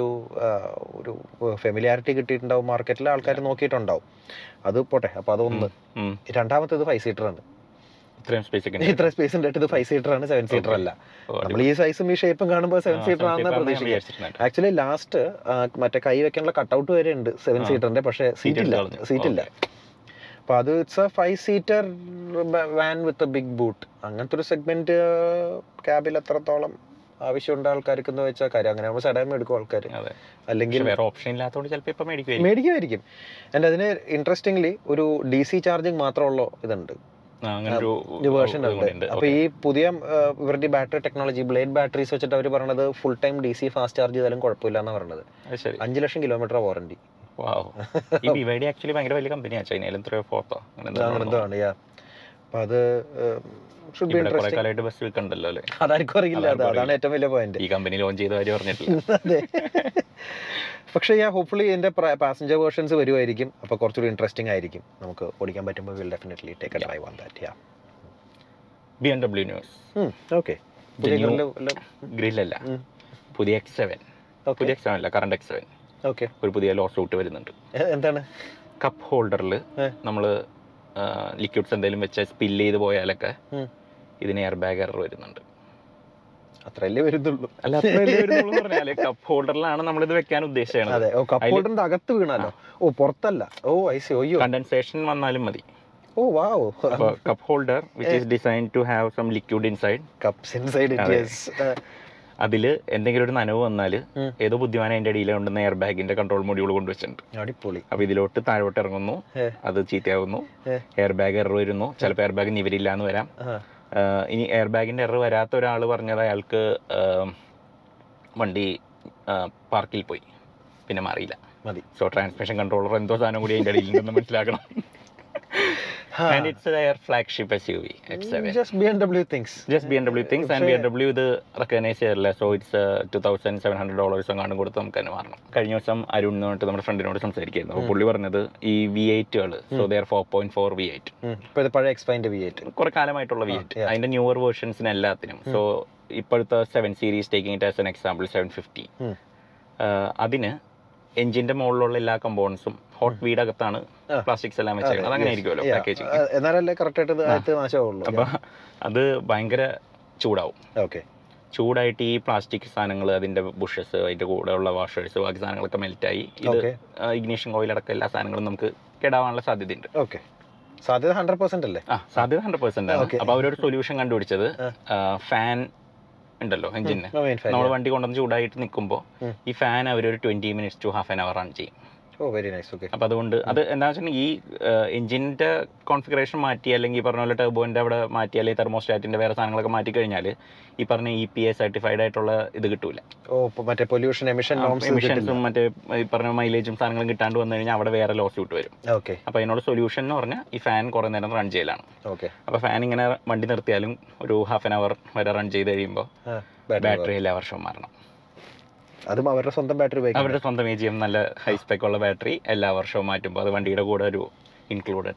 ഫെമിലിയാരിറ്റി കിട്ടിയിട്ടുണ്ടാവും, മാർക്കറ്റിൽ ആൾക്കാർ നോക്കിയിട്ടുണ്ടാവും. അത് പോട്ടെ. അപ്പൊ അതൊന്ന്. രണ്ടാമത്തേത് 5 സീറ്റർ ആണ്. ഇത്ര സ്പേസ് ഉണ്ടായിട്ട് ഇത് 5 സീറ്റർ ആണ്, 7 സീറ്റർ അല്ല. നമ്മൾ ഈ സൈസും ഈ ഷേപ്പും കാണുമ്പോൾ 7 സീറ്റർ ആണെന്ന് പ്രതീക്ഷിക്കാം. ആക്ച്വലി ലാസ്റ്റ് മറ്റേ കൈ വെക്കാനുള്ള കട്ടൗട്ട് വരെ ഉണ്ട് 7 സീറ്ററിന്റെ. പക്ഷേ സീറ്റില്ല. അപ്പൊ അത് it's a 5 seater van with a big boot. അങ്ങനത്തെ ഒരു സെഗ്മെന്റ് ക്യാബിൽ എത്രത്തോളം ആവശ്യമുണ്ട് ആൾക്കാർക്ക് എന്ന് വെച്ചാൽ കാര്യം. അങ്ങനെ നമ്മൾ സഡൻ എടുക്കും ആൾക്കാർ, അല്ലെങ്കിൽ വേറെ ഓപ്ഷൻ ഇല്ലാത്തതുകൊണ്ട് ചിലപ്പോൾ മേടിക്കുമായിരിക്കും. ആൻഡ് അതിന് ഇൻട്രസ്റ്റിംഗ്ലി ഒരു DC ചാർജിങ് മാത്രമുള്ള ഇതുണ്ട്, വേർഷൻ ഉണ്ട്. അപ്പൊ ഈ പുതിയ ഇവരുടെ ബാറ്ററി ടെക്നോളജി ബ്ലേഡ് ബാറ്ററീസ് വെച്ചിട്ട് അവർ പറഞ്ഞത് full time DC fast charge ചെയ്താലും കുഴപ്പമില്ല എന്നാണ് പറഞ്ഞത്. 5 ലക്ഷം കിലോമീറ്റർ വാറന്റി. ആക്ച്വലി ഭയങ്കര വലിയ കമ്പനിയാണ്, ചൈനയിലും 3 or 4 അങ്ങനെന്താണ്. അപ്പൊ അത് അതാർക്കും അറിയില്ല. അതാണ് ഏറ്റവും വലിയ പോയിന്റ്. ഈ കമ്പനി ലോഞ്ച് ചെയ്ത കാര്യം പറഞ്ഞിട്ടില്ല. അതെ. പക്ഷേ ഹോപ്പ്ഫുള്ളി ഇതിന്റെ പാസഞ്ചർ വേർഷൻസ് വരുമായിരിക്കും. അപ്പൊ കുറച്ചുകൂടി ഇൻട്രസ്റ്റിംഗ് ആയിരിക്കും. നമുക്ക് ഓടിക്കാൻ പറ്റുമ്പോൾ will definitely take a drive on that. BMW news. Okay. ഗ്രില്ലല്ല, പുതിയ X7. പുതിയ X7 അല്ല, കറണ്ട് X7. ഓക്കെ. ഒരു പുതിയ ലോ സൂട്ട് വരുന്നുണ്ട്. എന്താണ്? കപ്പ് ഹോൾഡറിൽ നമ്മള് ലിക്വിഡ്സ് എന്തെങ്കിലും വെച്ച് സ്പില്ല് ചെയ്ത് പോയാലൊക്കെ ഇതിന് എയർ ബാഗ് എറർ വരുന്നുണ്ട്. അത്രയല്ലേ വരുന്നുള്ളൂ. അല്ല, അത്രയല്ലേ വരുന്നുള്ളൂ പറഞ്ഞാല് കപ്പ് ഹോൾഡറിലാണ് നമ്മളിത് വെക്കാൻ ഉദ്ദേശിച്ചത്. കപ്പ് ഹോൾഡറിന്റെ അകത്ത് വീണാലോ? പുറത്തല്ല. കണ്ടൻസേഷൻ വന്നാലും മതി. Wow. Cup holder which is designed to have some liquid inside. Cups inside. അതില് എന്തെങ്കിലും ഒരു നനവ് വന്നാല് ഏതോ ബുദ്ധിമാൻ അതിന്റെ അടിയിൽ കൊണ്ടുവന്ന എയർ ബാഗിന്റെ കൺട്രോൾ മൊഡ്യൂൾ കൊണ്ടുവച്ചിട്ടുണ്ട്. അടിപൊളി. അപ്പൊ ഇതിലോട്ട് താഴോട്ട് ഇറങ്ങുന്നു, അത് ചീത്തയാവുന്നു, എയർ ബാഗ് എറർ വരുന്നു. ചിലപ്പോൾ എയർ ബാഗ് നിവരില്ല എന്ന് വരാം. ഇനി എയർ ബാഗിന്റെ എറർ വരാത്ത ഒരാൾ പറഞ്ഞത് അയാൾക്ക് വണ്ടി പാർക്കിൽ പോയി, പിന്നെ മാറിയില്ല. മതി. സോ ട്രാൻസ്മിഷൻ കൺട്രോളർ എന്തോ സാധനം കൂടി അതിൻ്റെ അടിയിലുണ്ടെന്ന് മനസ്സിലാക്കണം. And it's their flagship SUV, X7. Just BMW things. Just BMW things, and BMW ഇത് റെക്കഗ്നൈസ് ചെയ്തില്ല. സോ ഇറ്റ്സ് $2,700 എങ്ങാണ്ടും കൊടുത്ത് നമുക്ക് തന്നെ മാറണം. കഴിഞ്ഞ ദിവസം അരുൺ എന്ന് പറഞ്ഞിട്ട് നമ്മുടെ ഫ്രണ്ടിനോട് സംസാരിക്കുന്നു. അപ്പോൾ പുള്ളി പറഞ്ഞത് ഈ V8കൾ, സോ ദേ ആർ 4.4 V8. ഇപ്പോൾ പഴയ എക്സ്പൈൻഡ് V8 കുറെ കാലമായിട്ടുള്ള V8, അതിന്റെ ന്യൂവർ വേർഷൻസിന് എല്ലാത്തിനും. സോ ഇപ്പോഴത്തെ 7 series taking it as an example 750, അതിന് എഞ്ചിന്റെ മുകളിലുള്ള എല്ലാ കമ്പോണൻസും ഹോട്ട് വീഡ് അകത്താണ് പ്ലാസ്റ്റിക്സ് എല്ലാം വെച്ചേക്കുന്നത്. അതങ്ങനെ ആയിരിക്കുമല്ലോ പാക്കേജിങ്. എന്നാലല്ലേ കറക്റ്റ് ആയിട്ട് നാശമാവുള്ളൂ. അപ്പൊ അത് ഭയങ്കര ചൂടാവും. ഓക്കെ, ചൂടായിട്ട് ഈ പ്ലാസ്റ്റിക് സാധനങ്ങൾ, അതിന്റെ ബുഷസ്, അതിന്റെ കൂടെ ഉള്ള വാഷേഴ്സ്, ബാക്കി സാധനങ്ങളൊക്കെ മെൽറ്റായി ഇത് ഇഗ്നിഷൻ ഓയിൽ അടക്കം എല്ലാ സാധനങ്ങളും നമുക്ക് കേടാവാനുള്ള സാധ്യതയുണ്ട്. ഓക്കെ, സാധ്യത 100% അല്ലേ? സാധ്യത 100% ആണ്. അപ്പൊ അവരൊരു സൊല്യൂഷൻ കണ്ടുപിടിച്ചത്, ഫാൻ ഉണ്ടല്ലോ എഞ്ചിന്, നമ്മൾ വണ്ടി കൊണ്ടുവന്ന് ചൂടായിട്ട് നിൽക്കുമ്പോൾ ഈ ഫാൻ അവരൊരു 20 minutes to half an hour run ചെയ്യും. Very nice. ഓക്കെ, അപ്പം അതുകൊണ്ട് അത് എന്താ വെച്ചാൽ ഈ എഞ്ചിൻ്റെ കോൺഫിഗറേഷൻ മാറ്റി, അല്ലെങ്കിൽ ഈ പറഞ്ഞ പോലെ ടർബോൻ്റെ അവിടെ മാറ്റി, അല്ലെങ്കിൽ തെർമോസ്റ്റാറ്റിൻ്റെ വേറെ സാധനങ്ങളൊക്കെ മാറ്റി കഴിഞ്ഞാൽ ഈ പറഞ്ഞ EPA സർട്ടിഫൈഡ് ആയിട്ടുള്ള ഇത് കിട്ടൂല. മറ്റേ പൊല്യൂഷൻ എമിഷൻസും മറ്റേ ഈ പറഞ്ഞ മൈലേജും സാധനങ്ങളും കിട്ടാണ്ട് വന്നു കഴിഞ്ഞാൽ അവിടെ വേറെ ലോസ് ഇട്ട് വരും. ഓക്കെ, അപ്പോൾ അതിനുള്ള സൊല്യൂഷൻ എന്ന് പറഞ്ഞാൽ ഈ ഫാൻ കുറേ നേരം റൺ ചെയ്യലാണ്. ഓക്കെ, അപ്പോൾ ഫാൻ ഇങ്ങനെ വണ്ടി നിർത്തിയാലും ഒരു half an hour വരെ റൺ ചെയ്ത് കഴിയുമ്പോൾ ബാറ്ററി എല്ലാ വർഷവും മാറണം. അതും അവരുടെ സ്വന്തം ബാറ്ററി, അവരുടെ സ്വന്തം AGM നല്ല ഹൈ സ്പെക് ഉള്ള ബാറ്ററി എല്ലാ വർഷവും മാറ്റുമ്പോൾ അത് വണ്ടിയുടെ കൂടെ ഒരു ഇൻക്ലൂഡഡ്.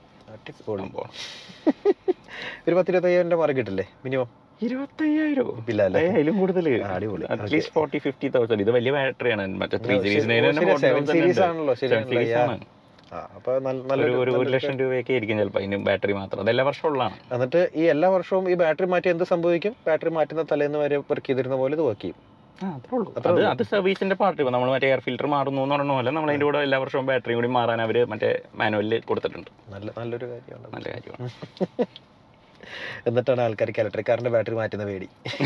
ഒരു 10-25,000 മാറി കിട്ടില്ലേ മിനിമം? 25,000 അതിലും കൂടുതൽ, അറ്റ്ലീസ്റ്റ് 40-50,000. ഇത് വലിയ ബാറ്ററിയാണ്. മറ്റേ 3 സീരീസ് ആണല്ലോ. അപ്പൊ ഒരു 1,00,000 രൂപയൊക്കെ ആയിരിക്കും ചിലപ്പോൾ അതിന് ബാറ്ററി മാത്രം. അത് എല്ലാ വർഷവും ഉള്ളതാണ്. എന്നിട്ട് ഈ എല്ലാ വർഷവും ഈ ബാറ്ററി മാറ്റി എന്ത് സംഭവിക്കും? ബാറ്ററി മാറ്റുന്ന തലേന്ന് വരെ വർക്ക് ചെയ്തിരുന്ന പോലെ ഇത് വർക്ക് ചെയ്യും. അത് സർവീസിന്റെ പാർട്ട്. ഇപ്പൊ നമ്മൾ മറ്റേ എയർ ഫിൽറ്റർ മാറുന്നു എന്ന് പറഞ്ഞ പോലെ നമ്മൾ അതിന്റെ കൂടെ എല്ലാ വർഷവും ബാറ്ററി കൂടി മാറാൻ അവര് മറ്റേ മാനുവലിൽ കൊടുത്തിട്ടുണ്ട്. നല്ലൊരു കാര്യമാണ്. നല്ല കാര്യമാണ്. എന്നിട്ടാണ് ആൾക്കാർക്ക് ഇലക്ട്രിക് കാറിന്റെ ബാറ്ററി മാറ്റുന്ന പേടി.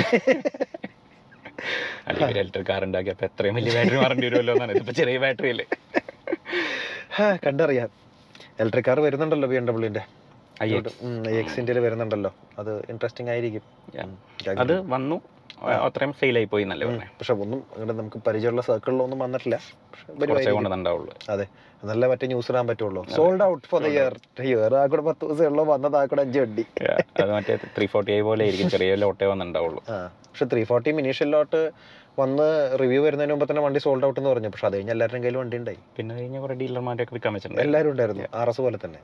അല്ലെങ്കിൽ ഇലക്ട്രിക് കാർ ഉണ്ടാക്കി അപ്പൊ എത്രയും വലിയ ബാറ്ററി മാറേണ്ടി വരുമല്ലോ എന്നാണ്. ഇതിപ്പോ ചെറിയ ബാറ്ററി അല്ലേ. കണ്ടറിയാം. ഇലക്ട്രിക് കാർ വരുന്നുണ്ടല്ലോ BMW-ന്റെ, iX വരുന്നുണ്ടല്ലോ. അത് ഇൻട്രസ്റ്റിംഗ് ആയിരിക്കും. അത് വന്നു, അത്രയും സെയിലായി പോയി നല്ല പറഞ്ഞത്. പക്ഷെ ഒന്നും അങ്ങനെ നമുക്ക് പരിചയമുള്ള സർക്കിളിലൊന്നും വന്നിട്ടില്ല. അതെ, നല്ല മറ്റേ ന്യൂസ് ഇടാൻ പറ്റുള്ളൂ. Sold out for the year. ആ കൂടെ 10 ദിവസം ഉള്ളൂ, വന്നത് ആ കൂടെ 5 വണ്ടി. അത് മറ്റേ 340i പോലെ ആയിരിക്കും, ചെറിയ ലോട്ടേ വന്നിട്ടുണ്ടാവുള്ളൂ. പക്ഷെ 340 ഇനീഷ്യൽ ലോട്ട് വന്ന് റിവ്യൂ വരുന്നതിന് മുമ്പ് തന്നെ വണ്ടി സോൾഡ് ഔട്ട് എന്ന് പറഞ്ഞു. പക്ഷെ അത് കഴിഞ്ഞ് എല്ലാവരുടെയും കയ്യിൽ വണ്ടി ഉണ്ടായി. പിന്നെ കഴിഞ്ഞ കുറെ ഡീലർമാരൊക്കെ വിൽക്കാൻ വെച്ചിട്ടുണ്ട്. എല്ലാവരും ഉണ്ടായിരുന്നു, RS പോലെ തന്നെ.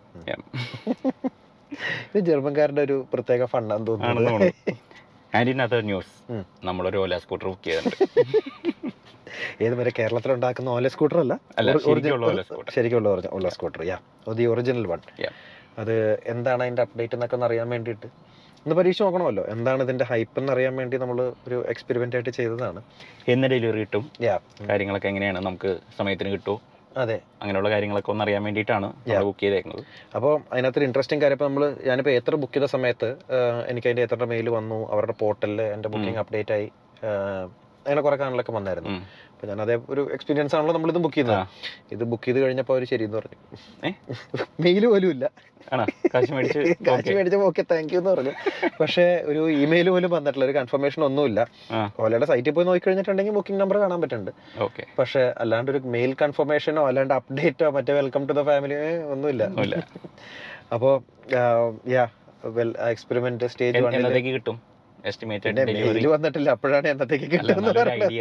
ഇത് ജർമ്മൻകാരുടെ ഒരു പ്രത്യേക ഫണ്ടാന്ന് തോന്നുന്നു. ആൻഡ് ഇൻ അതർ ന്യൂസ്, നമ്മളൊരു ഓല സ്കൂട്ടർ ബുക്ക് ചെയ്തിട്ടുണ്ട്. ഏത് വരെ കേരളത്തിലുണ്ടാക്കുന്ന ഓല സ്കൂട്ടർ അല്ല, ശരിക്കുള്ള Ola scooter. The original one. അത് എന്താണ് അതിന്റെ അപ്ഡേറ്റ് എന്നൊക്കെ ഒന്ന് അറിയാൻ വേണ്ടിയിട്ട് ഒന്ന് പരീക്ഷ നോക്കണമല്ലോ. എന്താണ് ഇതിന്റെ ഹൈപ്പ് എന്ന് അറിയാൻ വേണ്ടി നമ്മൾ ഒരു എക്സ്പെരിമെന്റ് ആയിട്ട് ചെയ്തതാണ്. എന്ന് ഡെലിവറി കിട്ടും, കാര്യങ്ങളൊക്കെ എങ്ങനെയാണ്, നമുക്ക് സമയത്തിന് കിട്ടുമോ, അതെ, അങ്ങനെയുള്ള കാര്യങ്ങളൊക്കെ ഒന്ന് അറിയാൻ വേണ്ടിയിട്ടാണ് ബുക്ക് ചെയ്തേക്കുന്നത്. അപ്പോൾ അതിനകത്തൊരു ഇൻട്രസ്റ്റിംഗ് കാര്യം, ഇപ്പോൾ ഞാനിപ്പോൾ എത്ര ബുക്ക് ചെയ്ത സമയത്ത് എനിക്ക് അതിൻ്റെ എത്ര മെയിൽ വന്നു, അവരുടെ പോർട്ടലിൽ എൻ്റെ ബുക്കിംഗ് അപ്ഡേറ്റ് ആയി, അങ്ങനെ കുറേ കാണലൊക്കെ വന്നായിരുന്നു. അപ്പോൾ ഞാൻ അതേ ഒരു എക്സ്പീരിയൻസ് ആണല്ലോ നമ്മളിത് ബുക്ക് ചെയ്യുന്നത്. ഇത് ബുക്ക് ചെയ്ത് കഴിഞ്ഞപ്പോൾ അവർ ശരിയെന്ന് പറഞ്ഞു. മെയിൽ പോലും ഇല്ല, കാശ് മേടിച്ചപ്പോൾ ഓക്കെ താങ്ക് യു എന്ന് പറഞ്ഞു. പക്ഷേ ഒരു ഇമെയിൽ പോലും വന്നിട്ടില്ല, ഒരു കൺഫർമേഷൻ ഒന്നുമില്ല. ഓലയുടെ സൈറ്റിൽ പോയി നോക്കി കഴിഞ്ഞിട്ടുണ്ടെങ്കിൽ ബുക്കിംഗ് നമ്പർ കാണാൻ പറ്റുന്നുണ്ട്. പക്ഷെ അല്ലാണ്ട് ഒരു മെയിൽ കൺഫർമേഷനോ അല്ലാണ്ട് അപ്ഡേറ്റോ മറ്റേ വെൽക്കം ടു ദ ഫാമിലി ഒന്നുമില്ല. അപ്പോൾ എക്സ്പെരിമെന്റ് സ്റ്റേജ് എന്നത്തേക്ക് കിട്ടും? മെയിൽ വന്നിട്ടില്ല, അപ്പോഴാണ് എന്നത്തേക്ക് കിട്ടുന്നത്.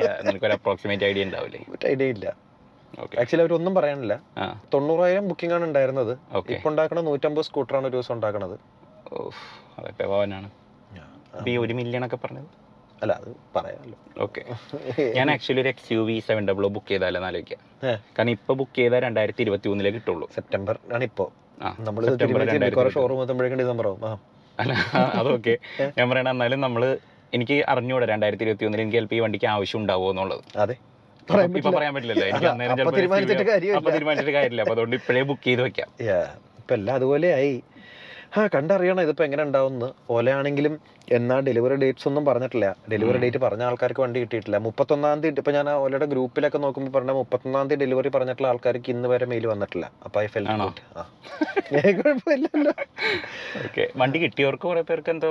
ഐഡിയ ഇല്ല. ആക്ച്വലി അവരൊന്നും പറയാനില്ല. 90,000 ബുക്കിംഗ് ആണ് ഉണ്ടായിരുന്നത്. ഇപ്പൊ ഉണ്ടാക്കണ 150 സ്കൂട്ടറാണ് ഒരു ദിവസം ഉണ്ടാക്കണത്. $1 million ഒക്കെ പറഞ്ഞത് അല്ല, അത് പറയാമല്ലോ. ഓക്കെ, ഞാൻ ആക്ച്വലി ഒരു XUV 700 ബുക്ക് ചെയ്താലോ ആലോചിക്കാം. കാരണം ഇപ്പൊ ബുക്ക് ചെയ്താൽ 2021 കിട്ടുള്ളൂ. സെപ്റ്റംബർ ആണ് ഇപ്പോ. ഷോറൂം എത്തുമ്പോഴേക്കും ഡിസംബർ ആവും. അല്ല അതൊക്കെ ഞാൻ പറയണ. എന്നാലും എനിക്ക് അറിഞ്ഞൂടാ 2021 എനിക്ക് ചിലപ്പോൾ ഈ വണ്ടിക്ക് ആവശ്യം ഉണ്ടാവുമോ എന്നുള്ളത്. അതെ, ഇപ്പൊ പറയാൻ പറ്റില്ലല്ലോ. എനിക്ക് അന്നേരം തീരുമാനിച്ചിട്ട് കാര്യമില്ല. അപ്പൊ അതുകൊണ്ട് ഇപ്പോഴേ ബുക്ക് ചെയ്ത് വെക്കാം. ഇപ്പൊ എല്ലാം അതുപോലെ ആയി. കണ്ടറിയണം ഇതിപ്പോ എങ്ങനെ ഉണ്ടാവുമെന്ന്. ഓലയാണെങ്കിലും എന്നാ ഡെലിവറി ഡേറ്റ്സ് ഒന്നും പറഞ്ഞിട്ടില്ല. ഡെലിവറി ഡേറ്റ് പറഞ്ഞ ആൾക്കാർക്ക് വണ്ടി കിട്ടിയിട്ടില്ല. 31-ാം തീയതി ഇപ്പൊ ഞാൻ ഓലയുടെ ഗ്രൂപ്പിലൊക്കെ നോക്കുമ്പോൾ പറഞ്ഞ 31-ാം തീയതി ഡെലിവറി പറഞ്ഞിട്ടുള്ള ആൾക്കാർക്ക് ഇന്ന് വരെ മെയിൽ വന്നിട്ടില്ല. അപ്പൊ കുഴപ്പമില്ലല്ലോ. വണ്ടി കിട്ടിയവർക്ക് കുറെ പേർക്ക് എന്തോ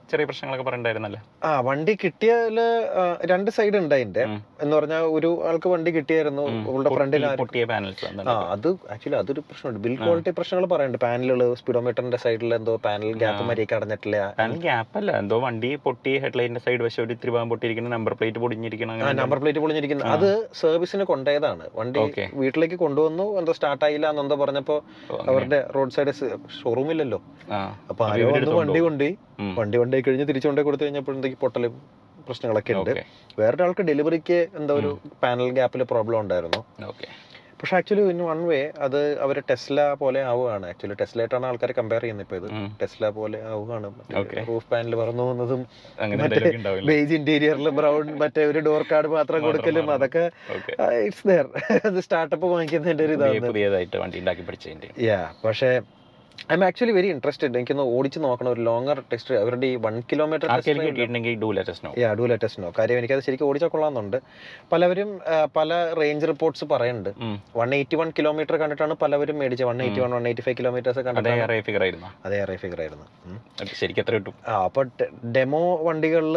ചെറിയ പ്രശ്നങ്ങളൊക്കെ പറഞ്ഞിട്ടുണ്ടായിരുന്നല്ലോ. വണ്ടി കിട്ടിയാല് രണ്ട് സൈഡ് ഉണ്ട് അതിന്റെ. എന്ന് പറഞ്ഞാൽ ഒരു ആൾക്ക് വണ്ടി കിട്ടിയായിരുന്നു, ഫ്രണ്ടിൽ പൊട്ടിയ പാനൽസ്. അത് ആക്ച്വലി അതൊരു പ്രശ്നമുണ്ട്. ബിൽഡ് ക്വാളിറ്റി പ്രശ്നങ്ങൾ പറയുന്നുണ്ട്. പാനലുകൾ സ്പീഡോമീറ്ററിന്റെ സൈഡിൽ എന്തോ പാനൽ ഗ്യാപ്പ് മര്യാദയ്ക്ക് അടഞ്ഞിട്ടില്ല. പാനൽ ഗ്യാപ്പ് അല്ല, എന്തോ വണ്ടി പൊട്ടി, ഹെഡ്ലൈറ്റിന്റെ സൈഡ് വശം ഒരു ഇത്തിരി ഭാഗം പൊട്ടിയിരിക്കുന്ന, നമ്പർ പ്ലേറ്റ് പൊടിഞ്ഞിരിക്കണം. നമ്പർ പ്ലേറ്റ് പൊളിഞ്ഞിരിക്കുന്നത് അത് സർവീസിന് കൊണ്ടുപോയതാണ്. വണ്ടി വീട്ടിലേക്ക് കൊണ്ടുവന്നു, എന്തോ സ്റ്റാർട്ട് ആയില്ല എന്നെന്തോ പറഞ്ഞപ്പോ അവരുടെ റോഡ് സൈഡ് ഷോറൂമില്ലല്ലോ. അപ്പൊ ആരോ വന്ന് വണ്ടി കൊണ്ടുപോയി കഴിഞ്ഞ് തിരിച്ചു കൊണ്ടുപോയി കൊടുത്തു കഴിഞ്ഞപ്പോഴത്തേക്ക് പൊട്ടലും പ്രശ്നങ്ങളൊക്കെ ഉണ്ട്. വേറൊരാൾക്ക് ഡെലിവറിക്ക് എന്താ ഒരു പാനൽ ഗ്യാപ്പിൽ പ്രോബ്ലം ഉണ്ടായിരുന്നു. പക്ഷെ ആക്ച്വലി ഇൻ വൺ വേ അത് അവർ ടെസ്ല പോലെ ആവുകയാണ്. ആക്ച്വലി ടെസ്ലയായിട്ടാണ് ആൾക്കാർ കമ്പയർ ചെയ്യുന്നത്. ഇപ്പൊ ഇത് ടെസ്ല പോലെ ആവുകയാണ്. റൂഫ് പാനൽ പറന്നു പോകുന്നതും മറ്റേ ബേജ് ഇന്റീരിയറിൽ ബ്രൗൺ മറ്റേ ഒരു ഡോർ കാർഡ് മാത്രം കൊടുക്കലും അതൊക്കെ ഇറ്റ്സ് ദെയർ. അത് സ്റ്റാർട്ടപ്പ് വാങ്ങിക്കുന്നതിന്റെ ഒരു ഇതാണ്. പക്ഷേ I'm actually very interested. എനിക്കൊന്ന് ഓടിച്ച് നോക്കണം, ഒരു ലോങ്ങർ ടെസ്റ്റ്. അവരുടെ ഈ 1 കിലോമീറ്റർ ഡു ലെറ്റസ് നോ. കാര്യം എനിക്കത് ശരിക്കും ഓടിച്ചാൽ കൊള്ളാമെന്നുണ്ട്. പലവരും പല റേഞ്ച് റിപ്പോർട്ട്സ് പറയുന്നുണ്ട്. 181 കിലോമീറ്റർ കണ്ടിട്ടാണ് പലവരും മേടിച്ചത്. 181, 185 കിലോമീറ്റേഴ്സ് കണ്ടിട്ട് അതേ അറേ ഫിഗർ ആയിരുന്നു. അപ്പൊ ഡെമോ വണ്ടികളിൽ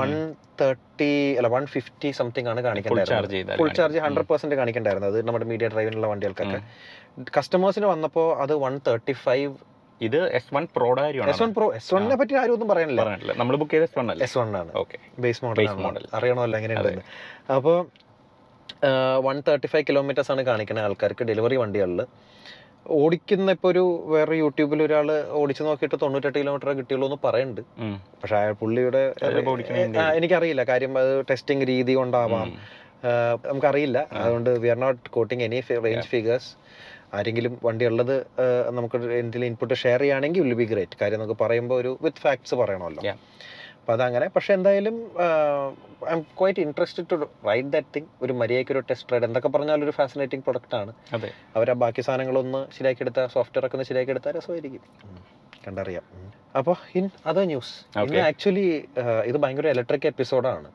150 സംതിങ് ആണ് കാണിക്കേണ്ടത്. ഫുൾ ചാർജ് 100% കാണിക്കണ്ടായിരുന്നു. അത് നമ്മുടെ മീഡിയ ഡ്രൈവിനുള്ള വണ്ടികൾക്കൊക്കെ. കസ്റ്റമേഴ്സിന് വന്നപ്പോ അത് 135. ഇത് S1 Pro S1നെ പറ്റി ആരും ഒന്നും പറയാനില്ല. നമ്മൾ ബുക്ക് ചെയ്ത S1 ആണ്. ബേസ് മോഡൽ അറിയണമല്ലോ എങ്ങനെയുണ്ടെന്ന്. അപ്പോൾ 135 കിലോമീറ്റേഴ്സ് ആണ് കാണിക്കുന്ന ആൾക്കാർക്ക് ഡെലിവറി വണ്ടികളിൽ. ഓടിക്കുന്ന ഇപ്പൊ ഒരു വേറെ യൂട്യൂബിൽ ഒരാൾ ഓടിച്ചു നോക്കിയിട്ട് 98 കിലോമീറ്റർ കിട്ടിയുള്ളൂ എന്ന് പറയുന്നുണ്ട്. പക്ഷെ പുള്ളിയുടെ എനിക്കറിയില്ല. കാര്യം അത് ടെസ്റ്റിംഗ് രീതി കൊണ്ടാവാം, നമുക്കറിയില്ല. അതുകൊണ്ട് we are not quoting any range figures. ആരെങ്കിലും വണ്ടി ഉള്ളത് നമുക്ക് എന്തെങ്കിലും ഇൻപുട്ട് ഷെയർ ചെയ്യുകയാണെങ്കിൽ വിൽ ബി ഗ്രേറ്റ്. കാര്യം നമുക്ക് പറയുമ്പോൾ ഒരു വിത്ത് ഫാക്ട്സ് പറയണമല്ലോ. അപ്പം അതങ്ങനെ. പക്ഷെ എന്തായാലും I'm quite interested to ride that thing. ഒരു മര്യാദയ്ക്ക് ഒരു ടെസ്റ്റ് റൈഡ്. എന്തൊക്കെ പറഞ്ഞാലും ഒരു ഫാസിനേറ്റിംഗ് പ്രൊഡക്റ്റ് ആണ്. അവർ ആ ബാക്കി സാധനങ്ങളൊന്ന് ശരിയാക്കി എടുത്താൽ, സോഫ്റ്റ്വെയർ ഒക്കെ ഒന്ന് ശരിയാക്കി എടുത്താൽ രസമായിരിക്കും, കണ്ടറിയാം. അപ്പോൾ ഇൻ അതർ ന്യൂസ്, ഇന്ന് ആക്ച്വലി ഇത് ഭയങ്കര ഇലക്ട്രിക് എപ്പിസോഡാണ്.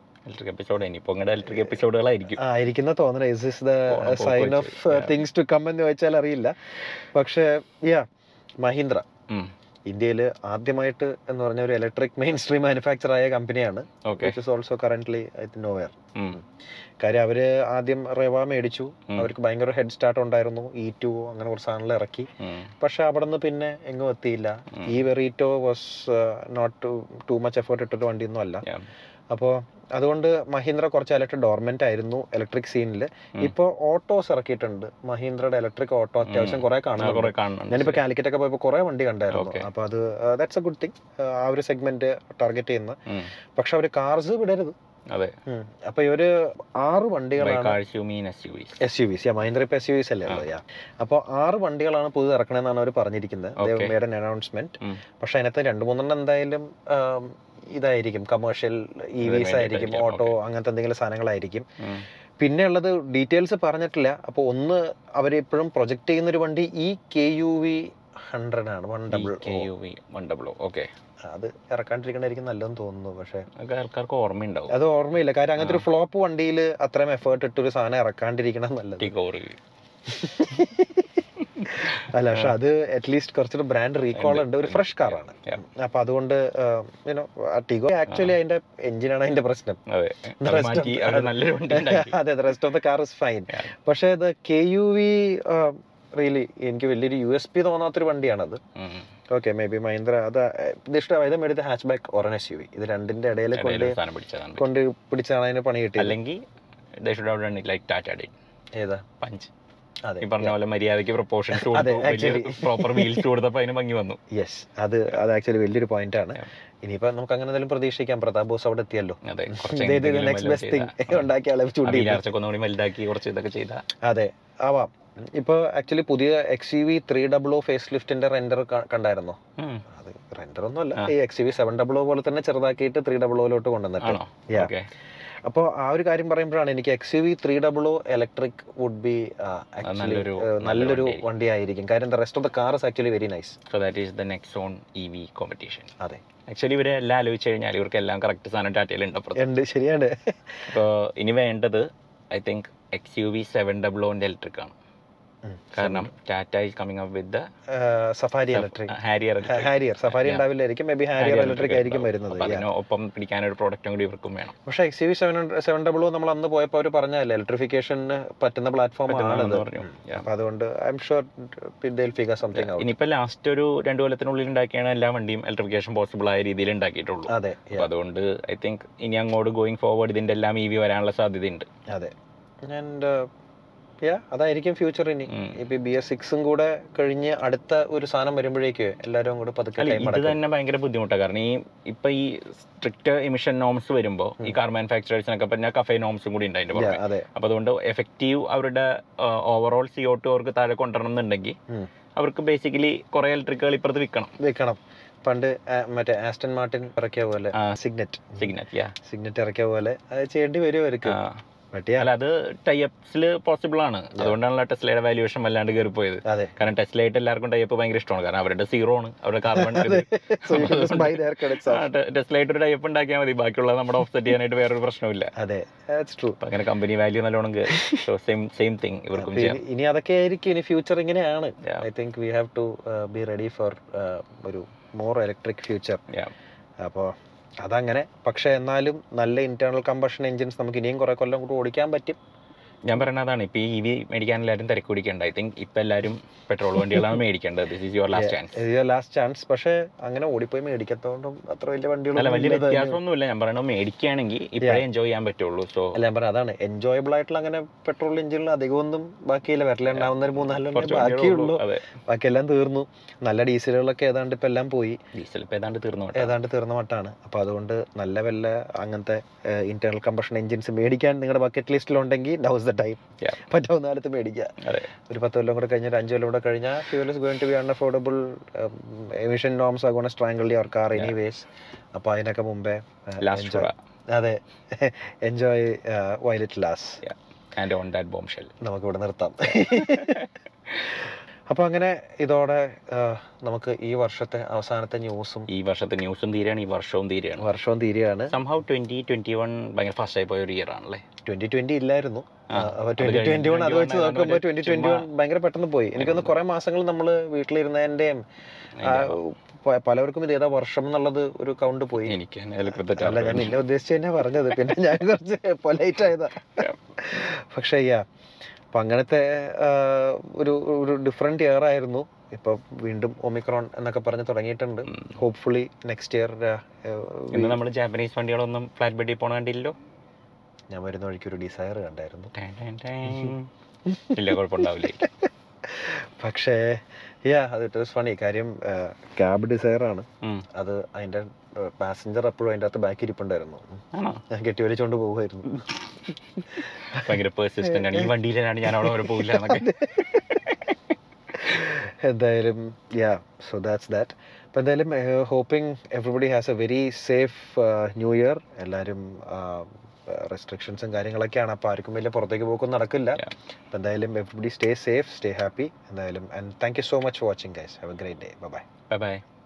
ആയിരിക്കുന്ന തോന്നുന്നത്. Is is the sign of things to come എന്ന് വെച്ചാൽ അറിയില്ല. പക്ഷേ മഹീന്ദ്ര ഇന്ത്യയിൽ ആദ്യമായിട്ട് എന്ന് പറഞ്ഞ ഒരു ഇലക്ട്രിക് മെയിൻ സ്ട്രീം മാനുഫാക്ചർ ആയ കമ്പനിയാണ്. Which is also currently nowhere. കാര്യം അവര് ആദ്യം റെവ മേടിച്ചു. അവർക്ക് ഭയങ്കര ഹെഡ് സ്റ്റാർട്ട് ഉണ്ടായിരുന്നു. E2 അങ്ങനെ കുറച്ച് സാധനങ്ങൾ ഇറക്കി. പക്ഷെ അവിടെ നിന്ന് പിന്നെ എങ്ങും എത്തിയില്ല. ഈ Verito was not too much effort ഇട്ടൊരു വണ്ടിയൊന്നും അല്ല. അപ്പോൾ അതുകൊണ്ട് മഹീന്ദ്ര കുറച്ചായിട്ട് ഡോർമെന്റ് ആയിരുന്നു ഇലക്ട്രിക് സീനിൽ. ഇപ്പൊ ഓട്ടോസ് ഇറക്കിയിട്ടുണ്ട്. മഹീന്ദ്രയുടെ ഇലക്ട്രിക് ഓട്ടോ അത്യാവശ്യം കുറെ കാണുന്നുണ്ട്. ഞാനിപ്പോ കാലിക്കറ്റ് ഒക്കെ പോയപ്പോ കുറെ വണ്ടി കണ്ടായിരുന്നു. അപ്പൊ അത് ദാറ്റ്സ് എ ഗുഡ് തിങ്. ആ ഒരു സെഗ്മെന്റ് ടാർഗറ്റ് ചെയ്യുന്ന. പക്ഷെ അവര് കാർസ് വിടരുത്. അപ്പൊ ഇവര് 6 വണ്ടികളാണ് SUVs. മഹീന്ദ്ര ഇപ്പൊ SUVs അല്ലേ ഉള്ളത്. അപ്പൊ 6 വണ്ടികളാണ് പുതിയ ഇറക്കണമെന്നാണ് അവർ പറഞ്ഞിരിക്കുന്നത്. അനൗൺസ്മെന്റ്. പക്ഷെ അതിനകത്ത് 2-3 എന്തായാലും ഇതായിരിക്കും, കമേഴ്ഷ്യൽ EVs ആയിരിക്കും, ഓട്ടോ അങ്ങനത്തെ എന്തെങ്കിലും സാധനങ്ങളായിരിക്കും. പിന്നെ ഉള്ളത് ഡീറ്റെയിൽസ് പറഞ്ഞിട്ടില്ല. അപ്പോൾ ഒന്ന് അവരിപ്പോഴും പ്രൊജക്ട് ചെയ്യുന്ന ഒരു വണ്ടി ഈ KUV 100 ആണ്. 100. അത് ഇറക്കാണ്ടിരിക്കണായിരിക്കും നല്ലതെന്ന് തോന്നുന്നു. പക്ഷെ ആൾക്കാർക്ക് ഓർമ്മയുണ്ടാവും. അത് ഓർമ്മയില്ല. കാര്യം അങ്ങനത്തെ ഒരു ഫ്ലോപ്പ് വണ്ടിയിൽ അത്രയും എഫേർട്ട് ഇട്ടൊരു സാധനം ഇറക്കാണ്ടിരിക്കണം നല്ലത്. അല്ല, പക്ഷെ അത് അറ്റ്ലീസ്റ്റ് കുറച്ചൊരു ബ്രാൻഡ് റീകോൾ ഉണ്ട്. ഒരു ഫ്രഷ് കാറാണ്. അപ്പൊ അതുകൊണ്ട് ടിഗോ ആക്ച്വലി അതിന്റെ എഞ്ചിനാണ് അതിന്റെ പ്രശ്നം. അതെ, rest of the car is fine. പക്ഷെ ഇത് KUV റിയലി എനിക്ക് വലിയൊരു USP തോന്നാത്തൊരു വണ്ടിയാണത്. ഓക്കെ, മേ ബി മഹീന്ദ്ര അത് ഇഷ്ടം. ഇത് മേടിച്ച ഹാച്ച് ബാക്ക് ഓർ SUV. ഇത് രണ്ടിന്റെ ഇടയിൽ കൊണ്ട് പിടിച്ചാണ് അതിന് പണി കിട്ടിയത്. അല്ലെങ്കിൽ ഏതാ പഞ്ച് ഈ പറഞ്ഞ പോലെ മര്യാദയ്ക്ക് പ്രൊപ്പോർഷൻസ് പ്രോപ്പർ വീൽസ് കൊടുത്തപ്പോൾ അതിന് ഭംഗി വന്നു. യെസ്, അത് ആക്ച്വലി വലിയൊരു പോയിന്റ് ആണ്. ഇനിയിപ്പോ നമുക്ക് അങ്ങനെ എന്തെങ്കിലും പ്രതീക്ഷിക്കാം. പ്രതാപ് ബോസ് അവിടെ എത്തിയല്ലോ. അതെ, ആവാം. ഇപ്പൊ ആക്ച്വലി പുതിയ XUV 300 ഫേസ് ലിഫ്റ്റിന്റെ റെൻഡർ കണ്ടായിരുന്നോ? അത് റെൻഡർ ഒന്നും അല്ല, ഈ XUV 700 പോലെ തന്നെ ചെറുതാക്കിയിട്ട് 300 കൊണ്ടുവന്നിട്ട്. അപ്പോൾ ആ ഒരു കാര്യം പറയുമ്പോഴാണ് എനിക്ക് XUV 300 ഇലക്ട്രിക് വുഡ് ബി നല്ലൊരു വണ്ടിയായിരിക്കും. കാര്യം the rest of the car is actually very nice. So that is the next on EV competition. അതെ, ആക്ച്വലി ഇവരെല്ലാം ആലോചിച്ച് കഴിഞ്ഞാൽ ഇവർക്ക് എല്ലാം കറക്റ്റ് സാധനം ടാറ്റയിലുണ്ട്. ശരിയാണ്. അപ്പോൾ ഇനി വേണ്ടത് ഐ തിങ്ക് XUV 700 ഇലക്ട്രിക് ആണ്. കാരണം Tata is coming up with Safari electric, Harrier Safari ഉണ്ടാവില്ലായിരിക്കും, മേ ബി ഹാരിയർ ഇലക്ട്രിക് ആയിരിക്കും വരുന്നത്. ഒപ്പം പിടിക്കാൻ ഒരു പ്രോഡക്റ്റും കൂടി ഇവർക്കും വേണം. പക്ഷേ XUV 700 നമ്മൾ അന്ന് പോയപ്പോൾ അവർ പറഞ്ഞല്ലേ ഇലക്ട്രിഫിക്കേഷന് പറ്റുന്ന പ്ലാറ്റ്ഫോം ആണത്. അപ്പോൾ അതുകൊണ്ട് I'm sure they'll figure something out. ഇനിയിപ്പോൾ ലാസ്റ്റ് ഒരു 2 കൊല്ലത്തിനുള്ളിൽ ഉണ്ടാക്കിയാണ് എല്ലാ വണ്ടിയും ഇലക്ട്രിഫിക്കേഷൻ പോസിബിൾ ആയ രീതിയിൽ ഉണ്ടാക്കിയിട്ടുള്ളൂ. അതെ, അതുകൊണ്ട് ഐ തിങ്ക് ഇനി അങ്ങോട്ട് ഗോയിങ് ഫോർവേഡ് ഇതിന്റെ എല്ലാം EV വരാനുള്ള സാധ്യതയുണ്ട്. അതെ, ആൻഡ് അതായിരിക്കും ഫ്യൂച്ചർ. ഇനി ഇപ്പൊ BS6 കൂടെ കഴിഞ്ഞ് അടുത്ത ഒരു സാധനം വരുമ്പോഴേക്ക് എല്ലാവരും കൂടെ പതുക്കെ ഇത് തന്നെ ഭയങ്കര ബുദ്ധിമുട്ടാണ്. കാരണം ഇപ്പൊ ഈ സ്ട്രിക്റ്റ് എമിഷൻ നോംസ് വരുമ്പോൾ ഈ കാർ മാനുഫാക്ചറേഴ്സിനൊക്കെ പറഞ്ഞാൽ കഫേ നോംസും കൂടി ഉണ്ട് അതിന്റെ പുറമെ. അപ്പൊ അതുകൊണ്ട് എഫക്റ്റീവ് അവരുടെ ഓവറോൾ CO2 അവർക്ക് താഴെ കൊണ്ടുവരണം എന്നുണ്ടെങ്കിൽ അവർക്ക് ബേസിക്കലി കുറെ ഇലക്ട്രിക്കുകൾ ഇപ്പുറത്ത് വിൽക്കണം. പണ്ട് മറ്റേ ആസ്റ്റൺ മാർട്ടിൻ ഇറക്കിയ പോലെ സിഗ്നറ്റ് ഇറക്കിയ പോലെ അത് ചെയ്യേണ്ടി വരും അവർക്ക്. അല്ല, അത് ടൈപ്സിൽ പോസിബിൾ ആണ്. അതുകൊണ്ടാണല്ലോ ടെസ്ലയുടെ വാല്യൂവേഷൻ വല്ലാണ്ട് കയറി പോയത്. കാരണം ടെസ്ലയായിട്ട് എല്ലാവർക്കും ടൈപ്പ് ഭയങ്കര ഇഷ്ടമാണ്. കാരണം അവരുടെ സീറോ ആണ്, അവരുടെ കാർബൺ. ടെസ്ലയായിട്ട് ഒരു ടൈപ്പ് ഉണ്ടാക്കിയാൽ മതി, ബാക്കിയുള്ളത് നമ്മുടെ ഓഫ്സെറ്റ് ചെയ്യാനായിട്ട് വേറൊരു പ്രശ്നമില്ല. അങ്ങനെ കമ്പനി വാല്യൂ നല്ലോണം സെയിം തിങ് ഇവർക്കും ചെയ്യാം. ഇനി അതൊക്കെ ആയിരിക്കും ഇനി ഫ്യൂച്ചർ ഇങ്ങനെയാണ്. I think we have to be ready for ഒരു മോർ ഇലക്ട്രിക് ഫ്യൂച്ചർ. അപ്പോൾ അതങ്ങനെ. പക്ഷെ എന്നാലും നല്ല ഇന്റേണൽ കമ്പഷൻ എഞ്ചിൻസ് നമുക്ക് ഇനിയും കുറെ കൊല്ലം കൂടി ഓടിക്കാൻ പറ്റും. ഞാൻ പറയുന്നത് അതാണ്. ഇപ്പൊ ഈ EV മേടിക്കാൻ എല്ലാവരും തിരക്ക് പിടിക്കേണ്ട. ഐ തിങ്ക് ഇപ്പൊ എല്ലാവരും പെട്രോൾ വണ്ടികളാണ് മേടിക്കേണ്ടത്. This is your last chance. പക്ഷെ അങ്ങനെ ഓടിപ്പോയി മേടിക്കത്തോണ്ടും അത്ര വലിയ വണ്ടികൾ വലിയ വ്യത്യാസമൊന്നുമില്ല. ഞാൻ പറയണത് മേടിക്കുകയാണെങ്കിൽ ഇപ്പോഴേ എൻജോയ് ചെയ്യാൻ പറ്റുള്ളൂ. സോ അല്ല, ഞാൻ പറഞ്ഞത് അതാണ് എൻജോയബിൾ ആയിട്ടുള്ള അങ്ങനെ പെട്രോൾ എഞ്ചിനിൽ അധികമൊന്നും ബാക്കിയില്ല. വരലുണ്ടാവുന്ന ഒരു 3-4 ബാക്കിയുള്ളൂ. ബാക്കിയെല്ലാം തീർന്നു. നല്ല ഡീസലുകളൊക്കെ ഏതാണ്ട് ഇപ്പൊ എല്ലാം പോയി. ഡീസൽ ഇപ്പൊ ഏതാണ്ട് തീർന്ന മട്ടാണ്. അപ്പൊ അതുകൊണ്ട് നല്ല വല്ല അങ്ങനത്തെ ഇന്റേണൽ കമ്പഷൻ എഞ്ചിൻസ് മേടിക്കാൻ നിങ്ങളുടെ ബക്കറ്റ് ലിസ്റ്റിലുണ്ടെങ്കിൽ നൗ ഇസ് ദ ടൈം. പറ്റാവുന്ന കാലത്ത് മേടിക്കുക. ഒരു 10 കൊല്ലം കൂടെ കഴിഞ്ഞാൽ 5 കൊല്ലം കൂടെ കഴിഞ്ഞാൽ fuel is going to be unaffordable. Emission norms are gonna strangle your car anyways. അപ്പോൾ അതിനൊക്കെ മുമ്പേ അതെ, enjoy while it last. And on that bombshell നമുക്കിവിടെ നിർത്താം. അപ്പോൾ അങ്ങനെ ഇതോടെ നമുക്ക് ഈ വർഷത്തെ അവസാനത്തെ ന്യൂസും തീരെയാണ്. ഈ വർഷവും തീരെയാണ്. സംഹൗ 2021 ഭയങ്കര ഫാസ്റ്റ് ആയി പോയ ഒരു ഇയർ ആണല്ലേ. 2020 ഇല്ലായിരുന്നു. 2021 അത് വെച്ച് നോക്കുമ്പോൾ 2021 ഭയങ്കര പെട്ടെന്ന് പോയി. എനിക്കൊന്ന് കുറെ മാസങ്ങൾ നമ്മൾ വീട്ടിലിരുന്നതിന്റെയും പലവർക്കും ഇത് ഏതാ വർഷം എന്നുള്ളത് ഒരു കൗണ്ട് പോയി. അല്ല, ഞാൻ നിന്നെ ഉദ്ദേശിച്ച് തന്നെ പറഞ്ഞത്. പിന്നെ ഞാൻ കുറച്ച് പൊലൈറ്റ് ആയതാ. പക്ഷേ അപ്പം അങ്ങനത്തെ ഒരു ഡിഫറെൻറ്റ് ഇയർ ആയിരുന്നു. ഇപ്പം വീണ്ടും ഒമിക്രോൺ എന്നൊക്കെ പറഞ്ഞ് തുടങ്ങിയിട്ടുണ്ട്. Hopefully next year. ഇന്ന് നമ്മൾ ജാപ്പനീസ് വണ്ടികളൊന്നും ഫ്ലാറ്റ് ബെഡിൽ പോകണ കണ്ടില്ലല്ലോ. ഞാൻ വരുന്ന വഴിക്ക് ഒരു ഡിസയർ കണ്ടായിരുന്നു. ഇല്ല, കുഴപ്പമുണ്ടാവില്ല. പക്ഷേ അത് ഇറ്റ് വാസ് ഫണി. കാര്യം ക്യാബ് ഡിസയർ ആണ് അത്. അതിന്റെ പാസഞ്ചർ എപ്പോഴും അതിൻ്റെ അകത്ത് ബാക്ക് ഇരിപ്പുണ്ടായിരുന്നു. ഞാൻ കെട്ടി വലിച്ചോണ്ട് പോകുമായിരുന്നു. ഭയങ്കര പെർസിസ്റ്റന്റ് ആണ്. ഈ വണ്ടിയിലാണ് ഞാൻ അവിടെ വരെ പോകില്ല. എന്തായാലും സോ ദാറ്റ്സ് ദാറ്റ്. അപ്പോൾ എന്തായാലും hoping everybody has a very safe new year. എല്ലാവരും റെസ്ട്രിക്ഷൻസും കാര്യങ്ങളൊക്കെയാണ്. അപ്പോൾ ആർക്കും വലിയ പുറത്തേക്ക് പോക്കൊന്നും നടക്കില്ല. അപ്പോൾ എന്തായാലും everybody stay safe, stay happy. എന്തായാലും and thank you so much for watching guys. Have a great day. Bye by.